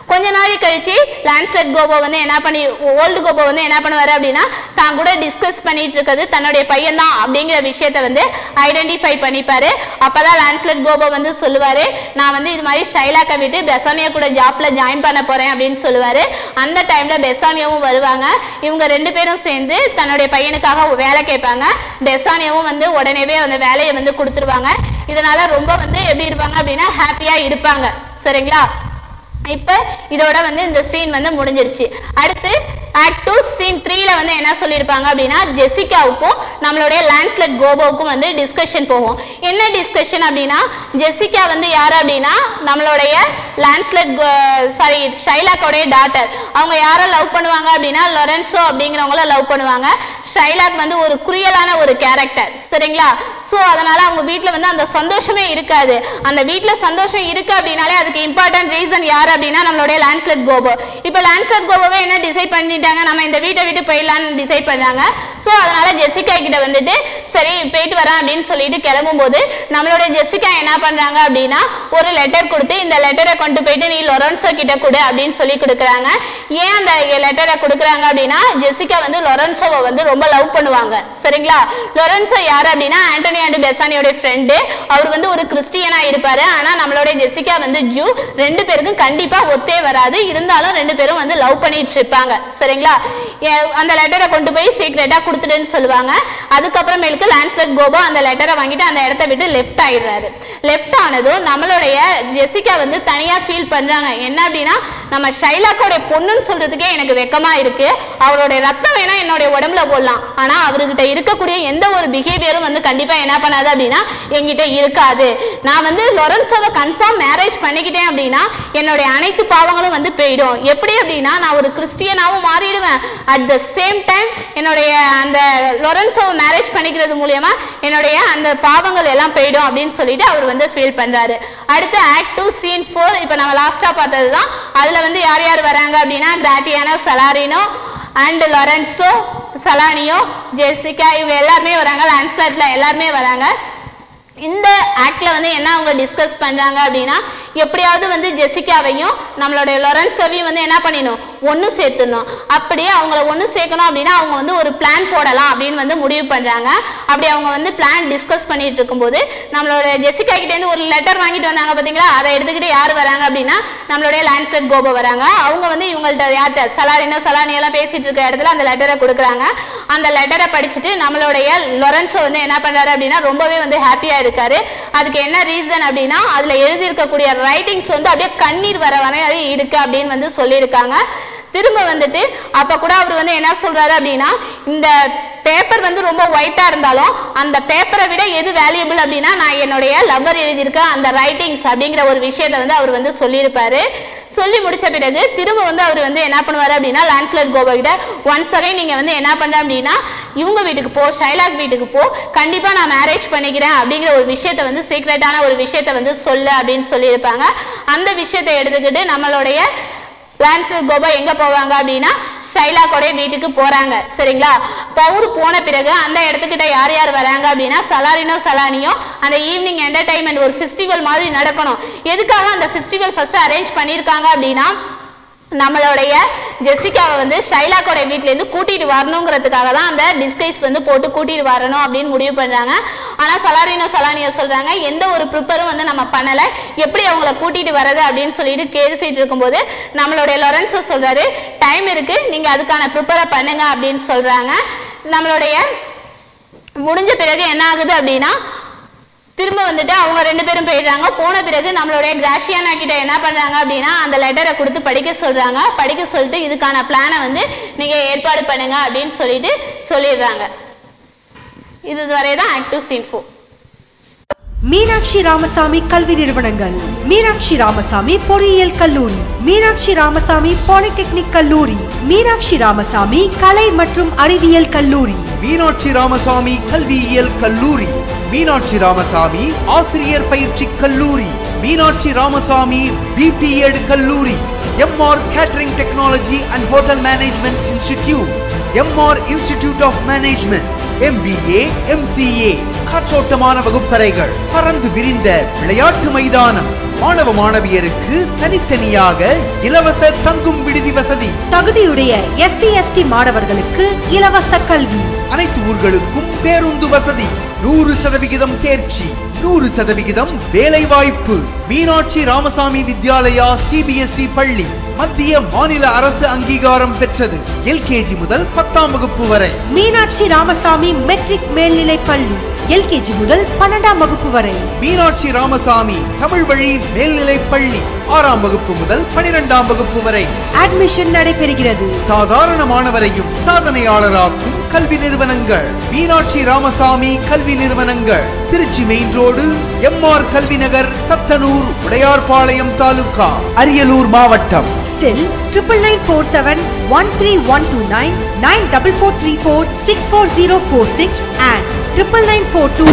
கொஞ்ச நாள் கழிச்சு லான்ஸ்லெட் கோபோ வந்து என்ன பண்ணி ஓல்டு கோபோ வந்து என்ன பண்ணுவாரு அப்படின்னா தான் கூட டிஸ்கஸ் பண்ணிட்டு இருக்கிறது தன்னுடைய பையன் தான் அப்படிங்கிற விஷயத்தை வந்து ஐடென்டிஃபை பண்ணிப்பாரு. அப்பதான் லான்ஸ்லெட் கோபோ வந்து சொல்லுவாரு, நான் வந்து இது மாதிரி ஷைலாக்கை விட்டு பெசானியா கூட ஜாப்ல ஜாயின் பண்ண போறேன் அப்படின்னு சொல்லுவாரு. அந்த டைம்ல பெசானியாவும் வருவாங்க. இவங்க ரெண்டு பேரும் சேர்ந்து தன்னுடைய பையனுக்காக வேலை கேட்பாங்க. பெசானியாவும் வந்து உடனேவே அந்த வேலையை வந்து கொடுத்துருவாங்க. இதனால ரொம்ப வந்து எப்படி இருப்பாங்க அப்படின்னா ஹாப்பியா இருப்பாங்க. சரிங்களா? இப்ப இதோட வந்து இந்த சீன் வந்து முடிஞ்சிருச்சு. அடுத்து ஆக்ட் டூ சீன் த்ரீல வந்து என்ன சொல்லியிருப்பாங்க அப்படின்னா ஜெசிகாவுக்கும் நம்மளுடைய லான்ஸ்லெட் கோபோவுக்கும் வந்து டிஸ்கஷன் போகும். என்ன டிஸ்கஷன் அப்படின்னா ஜெசிகா வந்து யாரு அப்படின்னா நம்மளுடைய லான்ஸ்லெட் சாரி ஷைலாக்கோடைய டாட்டர். அவங்க யாரை லவ் பண்ணுவாங்க அப்படின்னா லொரென்சோ அப்படிங்கிறவங்கள லவ் பண்ணுவாங்க. ஷைலாக் வந்து ஒரு குரியலான ஒரு கேரக்டர். சரிங்களா? ஸோ அதனால அவங்க வீட்டில் வந்து அந்த சந்தோஷமே இருக்காது. அந்த வீட்டில் சந்தோஷம் இருக்கு அப்படின்னாலே அதுக்கு இம்பார்ட்டன்ட் ரீசன் யாரு அப்படின்னா நம்மளுடைய லான்ஸ்லெட் கோபோ. இப்போ லான்ஸ்லெட் கோபோவே என்ன டிசைட் பண்ணிட்டாங்க, நம்ம இந்த வீட்டை விட்டு போயிடலான்னு டிசைட் பண்ணாங்க. ஸோ அதனால ஜெசிகா கிட்ட வந்துட்டு சரி போயிட்டு வரேன் அப்படின்னு சொல்லிட்டு கிளம்பும் போது நம்மளுடைய ஜெசிகா என்ன பண்றாங்க அப்படின்னா ஒரு லெட்டர் கொடுத்து இந்த லெட்டரை கொண்டு போயிட்டு நீ லொரென்சோ கிட்ட கொடு அப்படின்னு சொல்லி கொடுக்குறாங்க. ஏன் அந்த லெட்டரை கொடுக்குறாங்க அப்படின்னா ஜெசிகா வந்து லொரென்சோவை வந்து ரொம்ப லவ் பண்ணுவாங்க. சரிங்களா? லொரென்சோ யாரு அப்படின்னா ஆண்டனி அண்ட் பெசானியோட ஃப்ரெண்டு. அவர் வந்து ஒரு கிறிஸ்டியனா இருப்பாரு. ஆனா நம்மளோட ஜெசிகா வந்து ஜூ. ரெண்டு பேருக்கும் கண்டிப்பா ஒத்தே வராது. இருந்தாலும் ரெண்டு பேரும் வந்து லவ் பண்ணிட்டு இருப்பாங்க. சரிங்களா? அந்த லெட்டரை கொண்டு போய் சீக்ரெட்டா கொடுத்துடுன்னு சொல்லுவாங்க. அதுக்கப்புறமேலுக்கு லான்ஸ்லெட் கோபோ அந்த லெட்டரை வாங்கிட்டு அந்த இடத்த விட்டு லெஃப்ட் ஆயிடுறாரு. லெஃப்ட் ஆனதும் நம்மளுடைய ஜெசிகா வந்து தனியா ஃபீல் பண்றாங்க. என்ன அப்படின்னா நம்ம ஷைலாக்கோட பொண்ணுன்னு சொல்றதுக்கே எனக்கு வெக்கமா இருக்கு. அவருடைய ரத்தம் வேணா என்னுடைய உடம்புல போடலாம், ஆனா அவர்கிட்ட இருக்கக்கூடிய எந்த ஒரு பிஹேவியரும் வந்து கண்டிப்பா என்ன பண்ணாது அப்படின்னா என்கிட்ட இருக்காது. நான் வந்து லொரென்சோவை கன்ஃபார்ம் மேரேஜ் பண்ணிக்கிட்டேன் அப்படின்னா என்னுடைய அனைத்து பாவங்களும் வந்து போயிடும். எப்படி அப்படின்னா நான் ஒரு கிறிஸ்டியனாவும் மாறிடுவேன். அட் த சேம் டைம் என்னுடைய அந்த லொரென்சோவை மேரேஜ் பண்ணிக்கிறது மூலியமா என்னுடைய அந்த பாவங்கள் எல்லாம் போயிடும் அப்படின்னு சொல்லிட்டு அவர் வந்து ஃபீல் பண்றாரு. அடுத்து ஆக்ட் டூ சீன் ஃபோர் இப்போ நம்ம லாஸ்டா பார்த்ததுதான். அதுல வந்து யார் யார் வராங்க அப்படின்னா Gratiano, Salarino and Lorenzo, Salanio, Jessica இவங்க எல்லாருமே வராங்க. லான்ஸ்லெட்ல எல்லாருமே வராங்க. இந்த ஆக்ட்ல வந்து என்ன அவங்க டிஸ்கஸ் பண்றாங்க அப்படின்னா எப்படியாவது வந்து ஜெசிகாவையும் நம்மளுடைய லொரென்சோவையும் வந்து என்ன பண்ணிடணும் ஒன்று சேர்த்துடணும். அப்படியே அவங்கள ஒன்று சேர்க்கணும் அப்படின்னா அவங்க வந்து ஒரு பிளான் போடலாம் அப்படின்னு வந்து முடிவு பண்றாங்க. அப்படி அவங்க வந்து பிளான் டிஸ்கஸ் பண்ணிட்டு இருக்கும்போது நம்மளோட ஜெசிகா கிட்ட இருந்து ஒரு லெட்டர் வாங்கிட்டு வந்தாங்க பாத்தீங்களா, அதை எடுத்துக்கிட்டு யார் வராங்க அப்படின்னா நம்மளுடைய லான்ஸ்லெட் கோபோ வராங்க. அவங்க வந்து இவங்கள்ட்ட யார்கிட்ட சலாரினோ சலானி எல்லாம் பேசிட்டு இருக்க இடத்துல அந்த லெட்டரை கொடுக்குறாங்க. அந்த லெட்டரை படிச்சுட்டு நம்மளுடைய லொரென்சோ வந்து என்ன பண்றாரு அப்படின்னா ரொம்பவே வந்து ஹாப்பியா இருக்காரு. அதுக்கு என்ன ரீசன் அப்படின்னா அதுல எழுதி இருக்கக்கூடிய ரைட்டிங்ஸ் வந்து அப்படியே கண்ணீர் வர வரை இருக்கு அப்படின்னு வந்து சொல்லியிருக்காங்க. திரும்ப வந்துட்டு அப்ப கூட அவர் வந்து என்ன சொல்றாரு அப்படின்னா இந்த பேப்பர் வந்து ரொம்ப ஒயிட்டா இருந்தாலும் அந்த பேப்பரை விட எது வேல்யூபிள் அப்படின்னா நான் என்னுடைய லவ்வர் எழுதியிருக்க அந்த ரைட்டிங்ஸ் அப்படிங்கிற ஒரு விஷயத்தை வந்து அவர் வந்து சொல்லியிருப்பாரு. சொல்லி முடிச்ச பிறகு திரும்ப வந்து அவர் வந்து என்ன பண்ணுவாரு அப்படின்னா லான்ஸ்லெட் கோபோ கிட்ட ஒன்ஸ் அகைன் நீங்க வந்து என்ன பண்ற அப்படின்னா இவங்க வீட்டுக்கு போ, ஷைலாக் வீட்டுக்கு போ, கண்டிப்பா நான் மேரேஜ் பண்ணிக்கிறேன் அப்படிங்கிற ஒரு விஷயத்த வந்து சீக்ரெட்டான ஒரு விஷயத்த வந்து சொல்லு அப்படின்னு சொல்லியிருப்பாங்க. அந்த விஷயத்தை எடுத்துக்கிட்டு நம்மளுடைய லான்ஸ்லெட் கோபோ எங்க போவாங்க அப்படின்னா ஷைலாக்கோட வீட்டுக்கு போறாங்க. சரிங்களா? பவுர் போன பிறகு அந்த இடத்துக்கிட்ட யார் யார் வராங்க அப்படின்னா சலாரினோ சலானியோ அந்த ஈவினிங் என்டர்டைன்மெண்ட் ஒரு ஃபெஸ்டிவல் மாதிரி நடக்கணும். எதுக்காக அந்த ஃபெஸ்டிவல் ஃபர்ஸ்ட் அரேஞ்ச் பண்ணியிருக்காங்க அப்படின்னா நம்மளுடைய ஜெசிகாவை வந்து ஷைலாக்கோட வீட்டுல இருந்து கூட்டிட்டு வரணுங்கிறதுக்காக தான் அந்த டிஸ்கைஸ் வந்து போட்டு கூட்டிட்டு வரணும் அப்படின்னு முடிவு பண்றாங்க. ஆனா சலாரினோ சலானியோ சொல்றாங்க எந்த ஒரு ப்ரிப்பரும் வந்து நம்ம பண்ணல, எப்படி அவங்கள கூட்டிட்டு வர்றது அப்படின்னு சொல்லிட்டு கேசிட்டு இருக்கும்போது நம்மளுடைய லொரென்சோ சொல்றாரு டைம் இருக்கு, நீங்க அதுக்கான ப்ரிப்பரை பண்ணுங்க அப்படின்னு சொல்றாங்க. நம்மளுடைய முடிஞ்ச பிறகு என்ன ஆகுது அப்படின்னா திரும்ப வந்துட்டு அவங்க ரெண்டு பேரும் போயிடுறாங்க. போன பிறகு நம்மளுடைய கிராஷியானா கிட்ட என்ன பண்றாங்க அப்படின்னா அந்த லெட்டரை கொடுத்து படிக்க சொல்றாங்க. படிக்க சொல்லிட்டு இதுக்கான பிளானை வந்து நீங்க ஏற்பாடு பண்ணுங்க அப்படின்னு சொல்லிட்டு சொல்லிடுறாங்க. இது வரைதான் active scene four. Meenakshi Ramasamy கல்வி நிறுவனங்கள் மீனாட்சி ராமசாமி பொறியியல் கல்லூரி, மீனாட்சி ராமசாமி பாலிடெக்னிக் கல்லூரி, மீனாட்சி ராமசாமி கலை மற்றும் அறிவியல் கல்லூரி, மீனாட்சி ராமசாமி கல்வியியல் கல்லூரி, மீனாட்சி ராமசாமி ஆசிரியர் பயிற்சி கல்லூரி, மீனாட்சி ராமசாமி பிபிஎட் கல்லூரி, MR catering technology and hotel management institute, MR institute of management, MBA, MCA, காற்றோட்டமான வகுப்பறைகள், பறந்து விரிந்த விளையாட்டு மைதானம், மாணவ மாணவியருக்கு தனித்தனியாக இலவச தங்கும் விடுதி வசதி, தகுதியுடைய எஸ்சி எஸ்டி மாணவர்களுக்கு இலவச கல்வி, அனைத்து ஊர்களுக்கும் பேருந்து வசதி, நூறு சதவிகிதம் தேர்ச்சி, நூறு சதவிகிதம் வேலை வாய்ப்பு. மீனாட்சி ராமசாமி வித்யாலயா சிபிஎஸ்இ பள்ளி மத்திய மாநில அரசு அங்கீகாரம் பெற்றது. எல்கேஜி முதல் பத்தாம் வகுப்பு வரை. மீனாட்சி ராமசாமி மெட்ரிக் மேல்நிலை பள்ளி எல்கேஜி முதல் பன்னெண்டாம் வகுப்பு வரை. மீனாட்சி ராமசாமி தமிழ் வழி மேல்நிலை பள்ளி ஆறாம் வகுப்பு முதல் பனிரெண்டாம் வகுப்பு வரை அட்மிஷன் நடைபெறுகிறது. சாதாரண மாணவரையும் சாதனையாளராக்கும் கல்வி நிறுவனங்கள் மீனாட்சி ராமசாமி கல்வி நிறுவனங்கள். திருச்சி மெயின் ரோடு, எம்ஆர் கல்வி நகர், தத்தனூர், உடையார்பாளையம் தாலுகா, அரியலூர் மாவட்டம். Cell triple nine four seven one three one two nine nine double four three four six four zero four six and triple nine four two.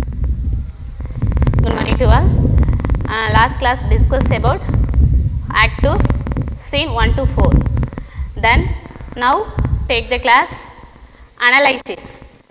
Good morning to all. Uh, last class discussed about Act two, Scene one to four. Then now take the class Analysis.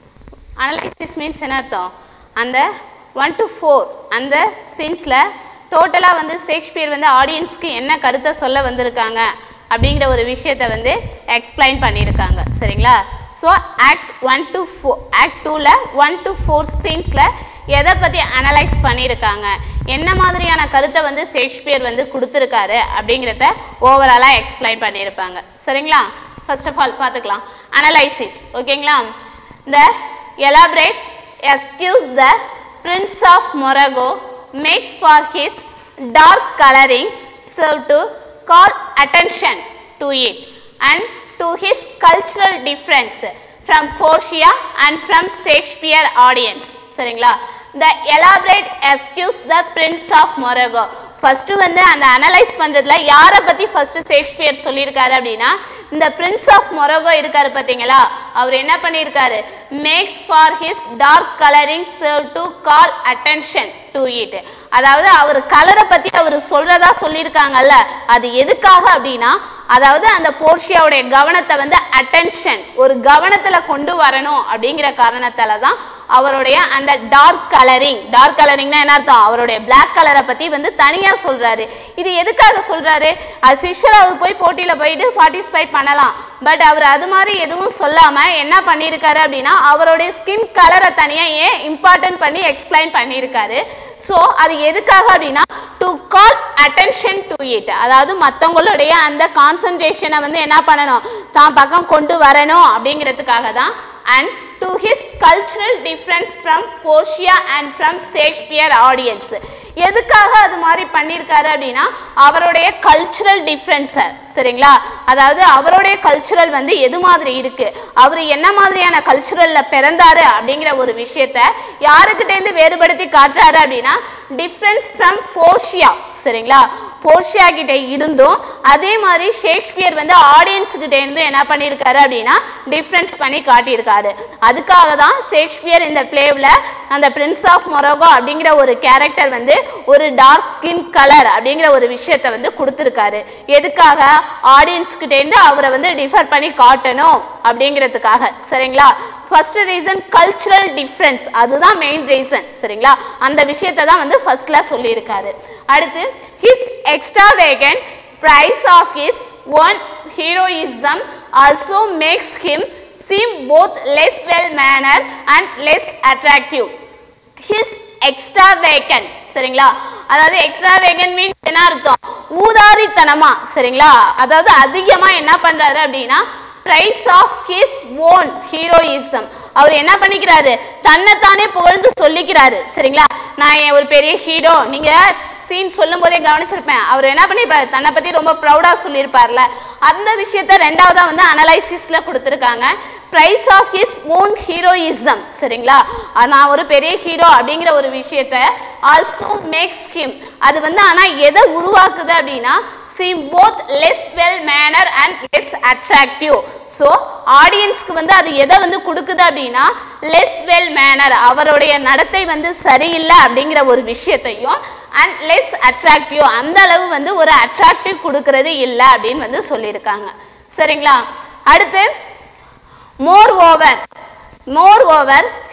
Analysis means என்ன அர்த்தம்? அந்த one to four அந்த சீன்ஸில் டோட்டலாக வந்து Shakespeare வந்து ஆடியன்ஸ்க்கு என்ன கருத்தை சொல்ல வந்திருக்காங்க அப்படிங்கிற ஒரு விஷயத்தை வந்து எக்ஸ்பிளைன் பண்ணியிருக்காங்க. சரிங்களா? So act one to four act டூவில் ஒன் டு ஃபோர் சீன்ஸில் எதை பற்றி அனலைஸ் பண்ணியிருக்காங்க, என்ன மாதிரியான கருத்தை வந்து ஷேக்ஸ்பியர் வந்து கொடுத்துருக்காரு அப்படிங்கிறத ஓவராலாக எக்ஸ்பிளைன் பண்ணியிருப்பாங்க. சரிங்களா? ஃபர்ஸ்ட் ஆஃப் ஆல் பார்த்துக்கலாம் அனலைசிஸ். ஓகேங்களா? The elaborate excuse the prince of Morocco makes for his dark coloring serve to call attention to it and to his cultural difference from Portia and from Shakespeare audience. சரிங்களா? the elaborate excuse the prince of Morago. First வந்து அந்த analyse பண்றதுல யாரை பத்தி first Shakespeare சொல்லியிருக்காரு அப்படின்னா இந்த Prince of மொரோகோ இருக்காரு பார்த்தீங்களா, அவர் என்ன பண்ணியிருக்காரு, makes for his dark colouring serve to call attention to it. அதாவது அவர் கலரை பத்தி அவர் சொல்றதா சொல்லியிருக்காங்கல்ல, அது எதுக்காக அப்படின்னா அதாவது அந்த போர்ஷியாவுடைய கவனத்தை வந்து அட்டென்ஷன் ஒரு கவனத்துல கொண்டு வரணும் அப்படிங்கிற காரணத்தால தான் அவருடைய அந்த டார்க் கலரிங் டார்க் கலரிங்னா என்ன அர்த்தம், அவருடைய பிளாக் கலரை பத்தி வந்து தனியா சொல்றாரு. இது எதுக்காக சொல்றாரு, அது யூஷுவலா அவர் போய் போட்டியில போயிட்டு பார்ட்டிசிபேட் பண்ணலாம், பட் அவர் அது மாதிரி எதுவும் சொல்லாம என்ன பண்ணியிருக்காரு அப்படின்னா அவருடைய ஸ்கின் கலரை தனியா ஏன் இம்பார்ட்டன்ட் பண்ணி எக்ஸ்பிளைன் பண்ணியிருக்காரு. ஸோ அது எதுக்காக அப்படின்னா to call attention to it, அதாவது மற்றவங்களுடைய அந்த கான்சன்ட்ரேஷனை வந்து என்ன பண்ணணும், தான் பக்கம் கொண்டு வரணும் அப்படிங்கிறதுக்காக தான். and to his cultural difference from Portia and from Shakespeare audience. எதுக்காக அது மாதிரி பண்ணியிருக்காரு அப்படின்னா அவருடைய கல்ச்சுரல் டிஃப்ரென்ஸை. சரிங்களா? அதாவது அவருடைய கல்ச்சுரல் வந்து எது மாதிரி இருக்கு, அவர் என்ன மாதிரியான கல்ச்சுரல்ல பிறந்தாரு அப்படிங்கிற ஒரு விஷயத்த யாருக்கிட்டேருந்து வேறுபடுத்தி காட்டுறாரு அப்படின்னா டிஃப்ரென்ஸ் ஃப்ரம் போர்ஷியா. சரிங்களா? போர்ஷியா கிட்ட இருந்தும் அதே மாதிரி ஷேக்ஸ்பியர் வந்து ஆடியன்ஸ் கிட்ட இருந்து என்ன பண்ணியிருக்காரு அப்படின்னா டிஃப்ரென்ஸ் பண்ணி காட்டியிருக்காரு. அதுக்காக தான் ஷேக்ஸ்பியர் இந்த பிளேவில் அந்த பிரின்ஸ் ஆஃப் மொரோகோ அப்படிங்கிற ஒரு கேரக்டர் வந்து ஒரு டார்க் ஸ்கின் கலர் அப்படிங்கிற ஒரு விஷயத்த வந்து கொடுத்துருக்காரு. எதுக்காக, ஆடியன்ஸ் கிட்ட இருந்து அவரை வந்து டிஃபர் பண்ணி காட்டணும் அப்படிங்கிறதுக்காக. சரிங்களா? ஃபர்ஸ்ட் ரீசன் கல்ச்சுரல் டிஃப்ரென்ஸ், அதுதான் மெயின் ரீசன். சரிங்களா? அந்த விஷயத்தை தான் வந்து ஃபர்ஸ்ட்ல சொல்லியிருக்காரு. அடுத்து his extravagant price of his own heroism also makes him seem both less well mannered and less attractive. his extravagant. சரிங்களா? அதாவது எக்ஸ்ட்ராவேகன்ட் மீன்ஸ் என்ன அர்த்தம், ஊதாரித்தனமா. சரிங்களா? அதாவது அதிகமா என்ன பண்றாரு அப்படின்னா praise of his own heroism, அவர் என்ன பண்ணிக்கிறாரு, தன்னைத்தானே புகழ்ந்து சொல்லிக்கிறாரு. சரிங்களா? நான் ஒரு பெரிய ஹீரோ, நீங்க சீன் சொல்லும் போதே கவனிச்சிருப்பேன், அவர் என்ன பண்ணிருப்பாரு, தன்னை பத்தி ரொம்ப ப்ரௌடா சொல்லியிருப்பார்ல, அந்த விஷயத்த ரெண்டாவதா வந்து அனலைசிஸ்ல கொடுத்துருக்காங்க. Praise of his own heroism. சரிங்களா? நான் ஒரு பெரிய ஹீரோ அப்படிங்கிற ஒரு விஷயத்த ஆல்சோ மேக்ஸ் ஹிம், அது வந்து ஆனா எதை உருவாக்குது அப்படின்னா seem both less well manner and less attractive. so ஆடியன்ஸ்க்கு வந்து அது எதை வந்து கொடுக்குது அப்படின்னா less well manner, அவருடைய நடத்தை வந்து சரியில்லை அப்படிங்கிற ஒரு விஷயத்தையும் and less attractive, அந்த அளவு வந்து ஒரு attractive கொடுக்கிறது இல்லை அப்படின்னு வந்து சொல்லியிருக்காங்க. சரிங்களா? அடுத்து moreover moreover his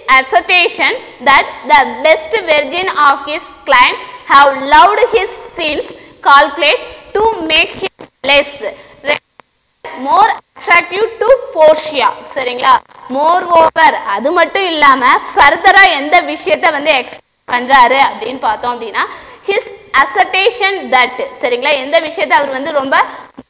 assertion that the best virgin of his clime have loved his sins calculate to make him less more attractive to Portia. சரிங்களா? moreover அது மட்டும் இல்லாம ஃபர்தரா எந்த விஷயத்தை வந்து எக்ஸ்பிளைன் பண்றாரு அப்படின்னு பார்த்தோம் அப்படின்னா his assertion that சரிங்களா எந்த விஷயத்தை அவர் வந்து ரொம்ப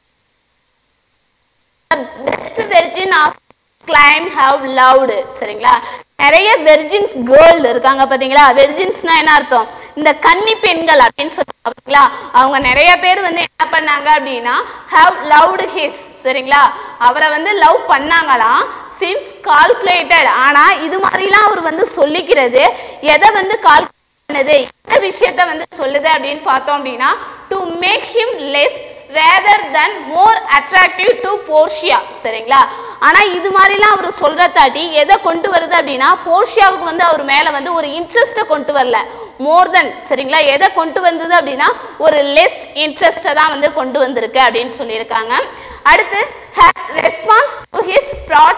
best virgin of clime have loved சரிங்களா நிறைய வெர்ஜின்ஸ் கேர்ள் இருக்காங்க பாத்தீங்களா வெர்ஜின்ஸ்னா என்ன அர்த்தம் இந்த கன்னி பெண்கள் அப்படின்னு சொல்றாங்க பாத்தீங்களா அவங்க நிறைய பேர் வந்து என்ன பண்ணாங்க அப்படின்னா have loved his சரிங்களா அவரை வந்து லவ் பண்ணாங்களாம் since calculated ஆனா இது மாதிரிலாம் அவர் வந்து சொல்லிக்கிறது எதை வந்து கால்குலேட் பண்ணுது இந்த விஷயத்தை வந்து சொல்லுது அப்படின்னு பார்த்தோம் அப்படின்னா to make him less rather than more attractive to Portia சரிங்களா ஆனா இது மாதிரிலாம் அவர் சொல்றதாட்டி எதை கொண்டு வருது அப்படின்னா போர்ஷியாவுக்கு வந்து அவர் மேல வந்து ஒரு இன்ட்ரெஸ்ட்டை கொண்டு வரல மோர் தென் சரிங்களா எதை கொண்டு வந்தது அப்படின்னா ஒரு லெஸ் இன்ட்ரெஸ்ட்டை தான் வந்து கொண்டு வந்திருக்கு அப்படின்னு சொல்லியிருக்காங்க அடுத்து response to his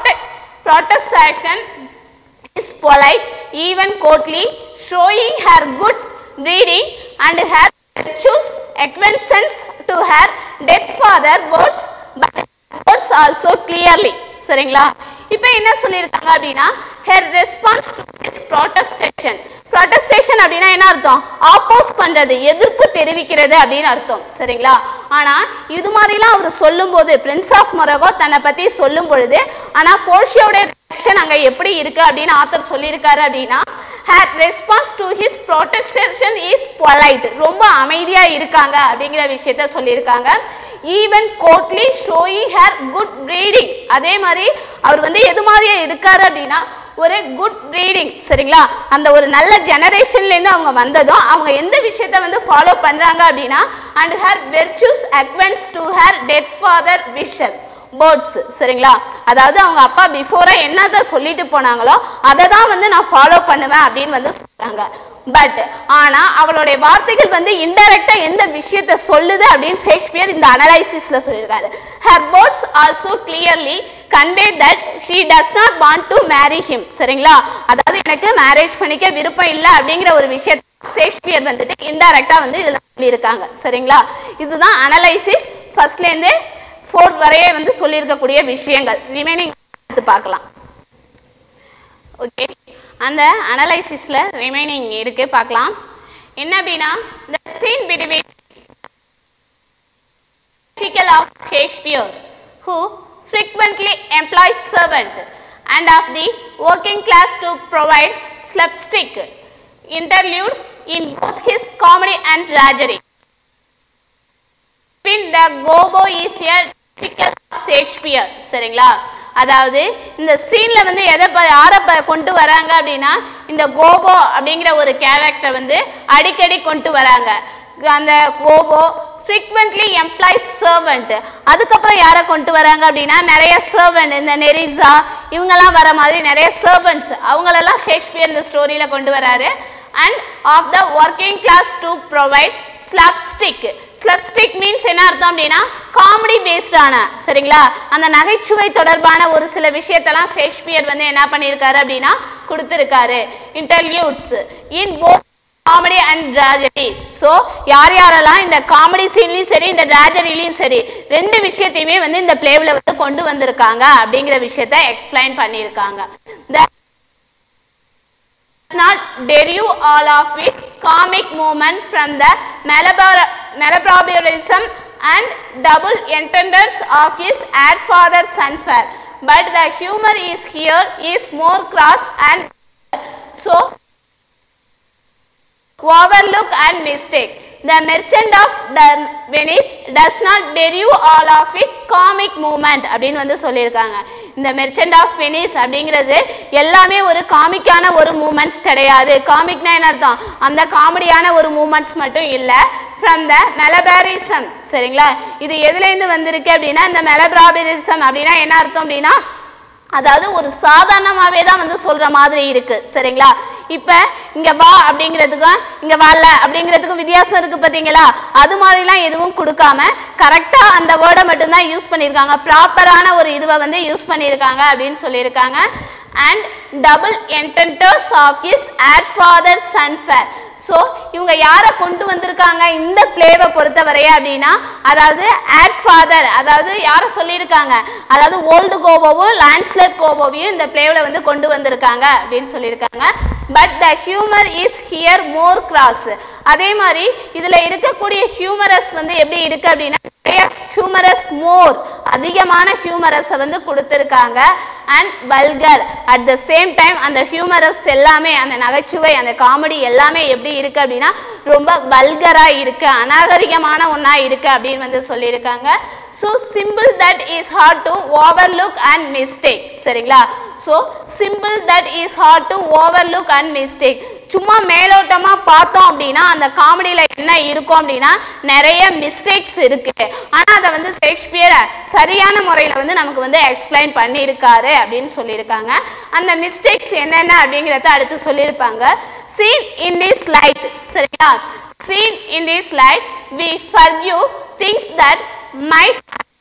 protestation is polite even courtly showing her good breeding and her virtues acquiescence to her dead father words but words also clearly சரிங்களா இப்போ என்ன சொல்லிருக்காங்க அப்படினா her response to his protestation protestation அப்படினா என்ன அர்த்தம் ஆப்போஸ் பண்றது எதிர்ப்பு தெரிவிக்கிறது அப்படினு அர்த்தம் சரிங்களா ஆனா இது மாதிரிலாம் அவர் சொல்லும்போது பிரின்ஸ் ஆஃப் மொராகோ தன்னை பத்தி சொல்லும் பொழுது ஆனா போர்ஷியாவோட ரியாக்ஷன் அங்க எப்படி இருக்கு அப்படினு ஆத்தர் சொல்லிருக்காரு அப்படினா her response to his protestation is polite ரொம்ப அமைதியா இருக்காங்க அப்படிங்கிற விஷயத்தை சொல்லிருக்காங்க even courtly showing her good breeding அதே மாதிரி அவர் வந்து எது மாதிரியே இருக்காரு அப்படினா ஒரு குட் breeding சரிங்களா அந்த ஒரு நல்ல ஜெனரேஷன்ல இருந்து அவங்க வந்ததும் அவங்க எந்த விஷயத்தை வந்து ஃபாலோ பண்றாங்க அப்படினா and her virtues acquaints to her dead father wishes words சரிங்களா அதாவது அவங்க அப்பா பிஃபோரா என்னத சொல்லிட்டு போனாங்களோ அதை தான் வந்து நான் ஃபாலோ பண்ணுவேன் அப்படினு வந்து சொல்றாங்க பட் ஆனா அவளுடைய வார்த்தைகள் வந்து இன்டைரக்ட்டா எந்த விஷயத்தை சொல்லுது அப்படினு ஷேக்ஸ்பியர் இந்த அனலைசிஸ்ல சொல்லிருக்காரு her words also clearly convey that she does not want to marry him சரிங்களா அதாவது எனக்கு மேரேஜ் பண்ணிக்க விருப்பம் இல்ல அப்படிங்கிற ஒரு விஷயத்தை ஷேக்ஸ்பியர் வந்துட்டு இன்டைரக்ட்டா வந்து இதல சொல்லிருக்காங்க சரிங்களா இதுதான் அனலைசிஸ் ஃபர்ஸ்ட்ல இருந்து fourth வரையே வந்து சொல்லிருக்க கூடிய விஷயங்கள் ரிமைனிங் எடுத்து பார்க்கலாம் ஓகே அந்த அனலைசிஸ்ல ரிமைனிங் இருக்கு பார்க்கலாம் என்ன அப்படினா the scene between typical of Shakespeare who frequently employs servant and of the working class to provide slapstick interlude in both his comedy and tragedy in the Gobbo is a typical of Shakespeare சரிங்களா அதாவது இந்த சீன்ல வந்து எதை யாரை கொண்டு வராங்க அப்படின்னா இந்த கோபோ அப்படிங்கிற ஒரு கேரக்டர் வந்து அடிக்கடி கொண்டு வராங்க அந்த கோபோ frequently employs servant அதுக்கப்புறம் யாரை கொண்டு வராங்க அப்படின்னா நிறைய servant இந்த நெரிசா இவங்கெல்லாம் வர மாதிரி நிறைய servants அவங்களெல்லாம் ஷேக்ஸ்பியர் இந்த ஸ்டோரியில கொண்டு வராரு and of the working class to provide slapstick slapstick means என்ன அர்த்தம் அப்படினா காமெடி பேஸ்ட் ஆன சரிங்களா அந்த நகைச்சுவை தொடர்பான ஒரு சில விஷயத்தெல்லாம் ஷேக்ஸ்பியர் வந்து என்ன பண்ணிருக்காரு அப்படினா கொடுத்திருக்காரு interludes in both comedy and tragedy so யார் யாரெல்லாம் இந்த காமெடி சீன்லயும் சரி இந்த ட்ராஜடிலயும் சரி ரெண்டு விஷயத்தையுமே வந்து இந்த பிளேல வந்து கொண்டு வந்திருக்காங்க அப்படிங்கிற விஷயத்தை எக்ஸ்பிளைன் பண்ணிருக்காங்க not derive all of it comic moment from the malapropism and double entendres of his heir father's unfair but the humor is here is more cross and so overlook and mistake the merchant of Venice does not derive all of its comic movement அப்படினு வந்து சொல்லிருக்காங்க இந்த merchant of Venice அப்படிங்கிறது எல்லாமே ஒரு காமிக்கான ஒரு moments கிடையாது காமிக்னா என்ன அர்த்தம் அந்த காமெடியான ஒரு மூமெண்ட்ஸ் மட்டும் இல்ல from the malabarism சரிங்களா இது எதில இருந்து வந்திருக்கு அப்படினா இந்த malabarism அப்படினா என்ன அர்த்தம் அப்படினா அதாவது ஒரு சாதாரணமாவே தான் வந்து சொல்ற மாதிரி இருக்கு சரிங்களா இப்போ இங்க வா அப்படிங்கிறதுக்கு இங்க வரல அப்படிங்கிறதுக்கு வித்தியாசம் இருக்கு பாத்தீங்களா அது மாதிரிலாம் எதுவும் கொடுக்காம கரெக்ட்டா அந்த வேர்டை மட்டும் தான் யூஸ் பண்ணிருக்காங்க ப்ராப்பரான ஒரு இதுவை வந்து யூஸ் பண்ணிருக்காங்க அப்படினு சொல்லிருக்காங்க and double entendres of his heir father son fair. So இவங்க யாரை கொண்டு வந்திருக்காங்க இந்த பிளேவை பொறுத்தவரைய அப்படின்னா, அதாவது ஏர் ஃபாதர், அதாவது யாரை சொல்லியிருக்காங்க, அதாவது ஓல்டு கோவோவும் லான்ஸ்லெட் கோவோவையும் இந்த பிளேவில் வந்து கொண்டு வந்திருக்காங்க அப்படின்னு சொல்லியிருக்காங்க. But the humour is here more gross. அதே மாதிரி இதில் இருக்கக்கூடிய ஹியூமரஸ் வந்து எப்படி இருக்கு அப்படின்னா, ஹியூமரஸ் மோர், அதிகமான ஹியூமரஸை வந்து கொடுத்துருக்காங்க. And vulgar at the same time அந்த ஹியூமரஸ் எல்லாமே, அந்த நகைச்சுவை, அந்த காமெடி எல்லாமே எப்படி இருக்கு அப்படின்னா ரொம்ப வல்கரா இருக்கு, அநாகரிகமான ஒன்றா இருக்கு அப்படின்னு வந்து சொல்லியிருக்காங்க. So simple that is hard to overlook and mistake. சரிங்களா? So simple that is hard to overlook and mistake. சும்மா மேலோட்டமாக பார்த்தோம் அப்படின்னா அந்த காமெடியில் என்ன இருக்கும் அப்படின்னா நிறைய மிஸ்டேக்ஸ் இருக்கு. ஆனால் அதை வந்து ஷேக்ஸ்பியர் சரியான முறையில் வந்து நமக்கு வந்து எக்ஸ்பிளைன் பண்ணியிருக்காரு அப்படின்னு சொல்லியிருக்காங்க. அந்த மிஸ்டேக்ஸ் என்னென்ன அப்படிங்கிறத அடுத்து சொல்லியிருப்பாங்க. Seen in this light, சரிங்களா? Seen in this light, we forgive things that might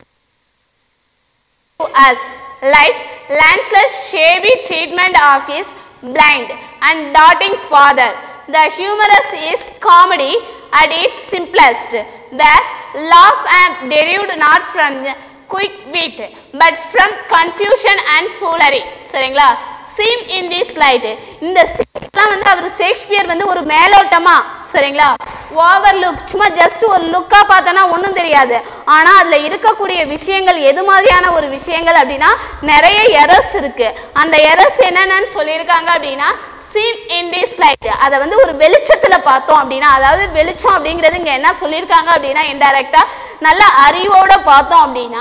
to us, like Lancelot's shabby treatment of his blind and doting father. The humorous is comedy at its simplest. The laugh and derived not from quick wit, but from confusion and foolery. சரிங்களா? Seen in this light, இந்த சீன்ஸ்லாம் வந்து அவர் Shakespeare வந்து ஒரு மேலோட்டமா, சரிங்களா, overlook, சும்மா just ஒரு லுக்கா பார்த்தோன்னா ஒன்றும் தெரியாது. ஆனால் அதில் இருக்கக்கூடிய விஷயங்கள் எது மாதிரியான ஒரு விஷயங்கள் அப்படின்னா நிறைய எரர்ஸ் இருக்கு. அந்த எரர்ஸ் என்னென்னு சொல்லியிருக்காங்க அப்படின்னா, சீன் இன் திஸ் லைட், அதை வந்து ஒரு வெளிச்சத்தில் பார்த்தோம் அப்படின்னா, அதாவது வெளிச்சம் அப்படிங்கிறது இங்கே என்ன சொல்லியிருக்காங்க அப்படின்னா இன்டைரக்டா நல்ல அறிவோட பார்த்தோம் அப்படின்னா,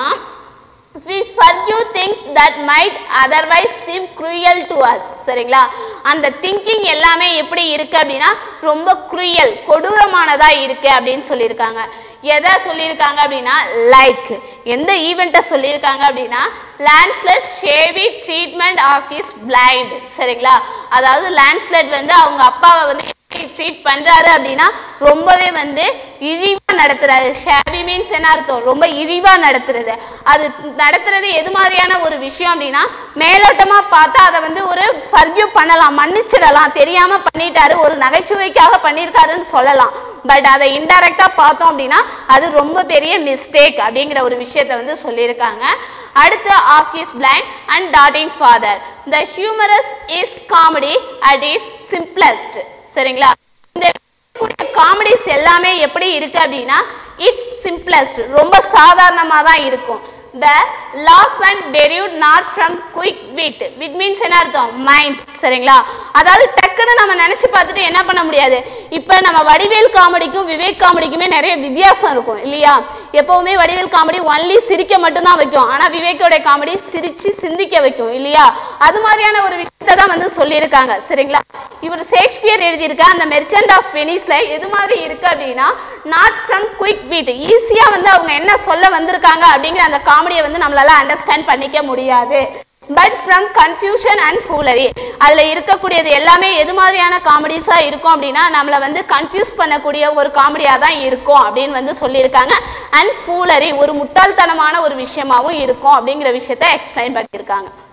we forgive things that might otherwise seem cruel to us. சரிங்களா? அந்த திங்கிங் எல்லாமே எப்படி இருக்கு அப்படின்னா ரொம்ப cruel, கொடூரமானதா இருக்கு அப்படின்னு சொல்லியிருக்காங்க. எதை சொல்லியிருக்காங்க அப்படின்னா, லைக் எந்த ஈவெண்ட்டை சொல்லியிருக்காங்க அப்படின்னா Lancelot shabby treatment of his blind. சரிங்களா? அதாவது லான்ஸ்லெட் வந்து அவங்க அப்பாவை வந்து ட்ரீட் பண்றாரு அப்படின்னா ரொம்பவே வந்து இழிவா நடத்துறாரு. ஷேவி மீன்ஸ் என்ன அர்த்தம்? ரொம்ப இழிவா நடத்துறது. அது நடத்துறது எது மாதிரியான ஒரு விஷயம் அப்படின்னா மேலோட்டமா பார்த்தா அதை வந்து ஒரு ஃபர்கிவ் பண்ணலாம், மன்னிச்சிடலாம், தெரியாம பண்ணிட்டாரு, ஒரு நகைச்சுவைக்காக பண்ணியிருக்காருன்னு சொல்லலாம். பட் அதை இன்டைரக்டா பார்த்தோம் அப்படின்னா அது ரொம்ப பெரிய மிஸ்டேக் அப்படிங்கிற ஒரு விஷயத்த வந்து சொல்லியிருக்காங்க. அடுத்து of his blind and doting father. The humorous is comedy at is simplest. சரிங்களா? இந்த காமெடிஸ் எல்லாமே எப்படி இருக்கு அப்படின்னா இட்ஸ் சிம்பிளஸ்ட், ரொம்ப சாதாரணமாக தான் இருக்கும். The laugh and derived not from quick wit. Wit means என்ன அர்த்தம்? மைண்ட். சரிங்களா? அதாவது டக்குன்னு நம்ம நினைச்சு பார்த்துட்டு என்ன பண்ண முடியாது. இப்போ நம்ம வடிவேல் காமெடிக்கும் விவேக் காமெடிக்குமே நிறைய வித்தியாசம் இருக்கும் இல்லையா? எப்பவுமே வடிவேல் காமெடி ஒன்லி சிரிக்க மட்டும்தான் வைக்கும், ஆனால் விவேக்கோட காமெடி சிரிச்சு சிந்திக்க வைக்கும் இல்லையா? அது மாதிரியான ஒரு விஷயத்தை தான் வந்து சொல்லியிருக்காங்க. சரிங்களா? இவர் ஷேக்ஸ்பியர் எழுதியிருக்க அந்த மெர்ச்சன்ட் ஆஃப் வெனிஸ்ல எது மாதிரி இருக்கு அப்படின்னா நாட் ஃப்ரம் குயிக் விட், ஈஸியா வந்து அவங்க என்ன சொல்ல வந்திருக்காங்க அப்படிங்கிற அந்த காமெடியை வந்து நம்மளால அண்டர்ஸ்டாண்ட் பண்ணிக்க முடியாது. But from confusion and foolery, அதுல இருக்கக்கூடியது எல்லாமே எது மாதிரியான காமெடிஸா இருக்கும் அப்படின்னா நம்மளை வந்து கன்ஃபியூஸ் பண்ணக்கூடிய ஒரு காமெடியா தான் இருக்கும் அப்படின்னு வந்து சொல்லியிருக்காங்க. அண்ட் ஃபூலரி, ஒரு முட்டாள்தனமான ஒரு விஷயமாவும் இருக்கும் அப்படிங்கிற விஷயத்த எக்ஸ்பிளைன் பண்ணியிருக்காங்க.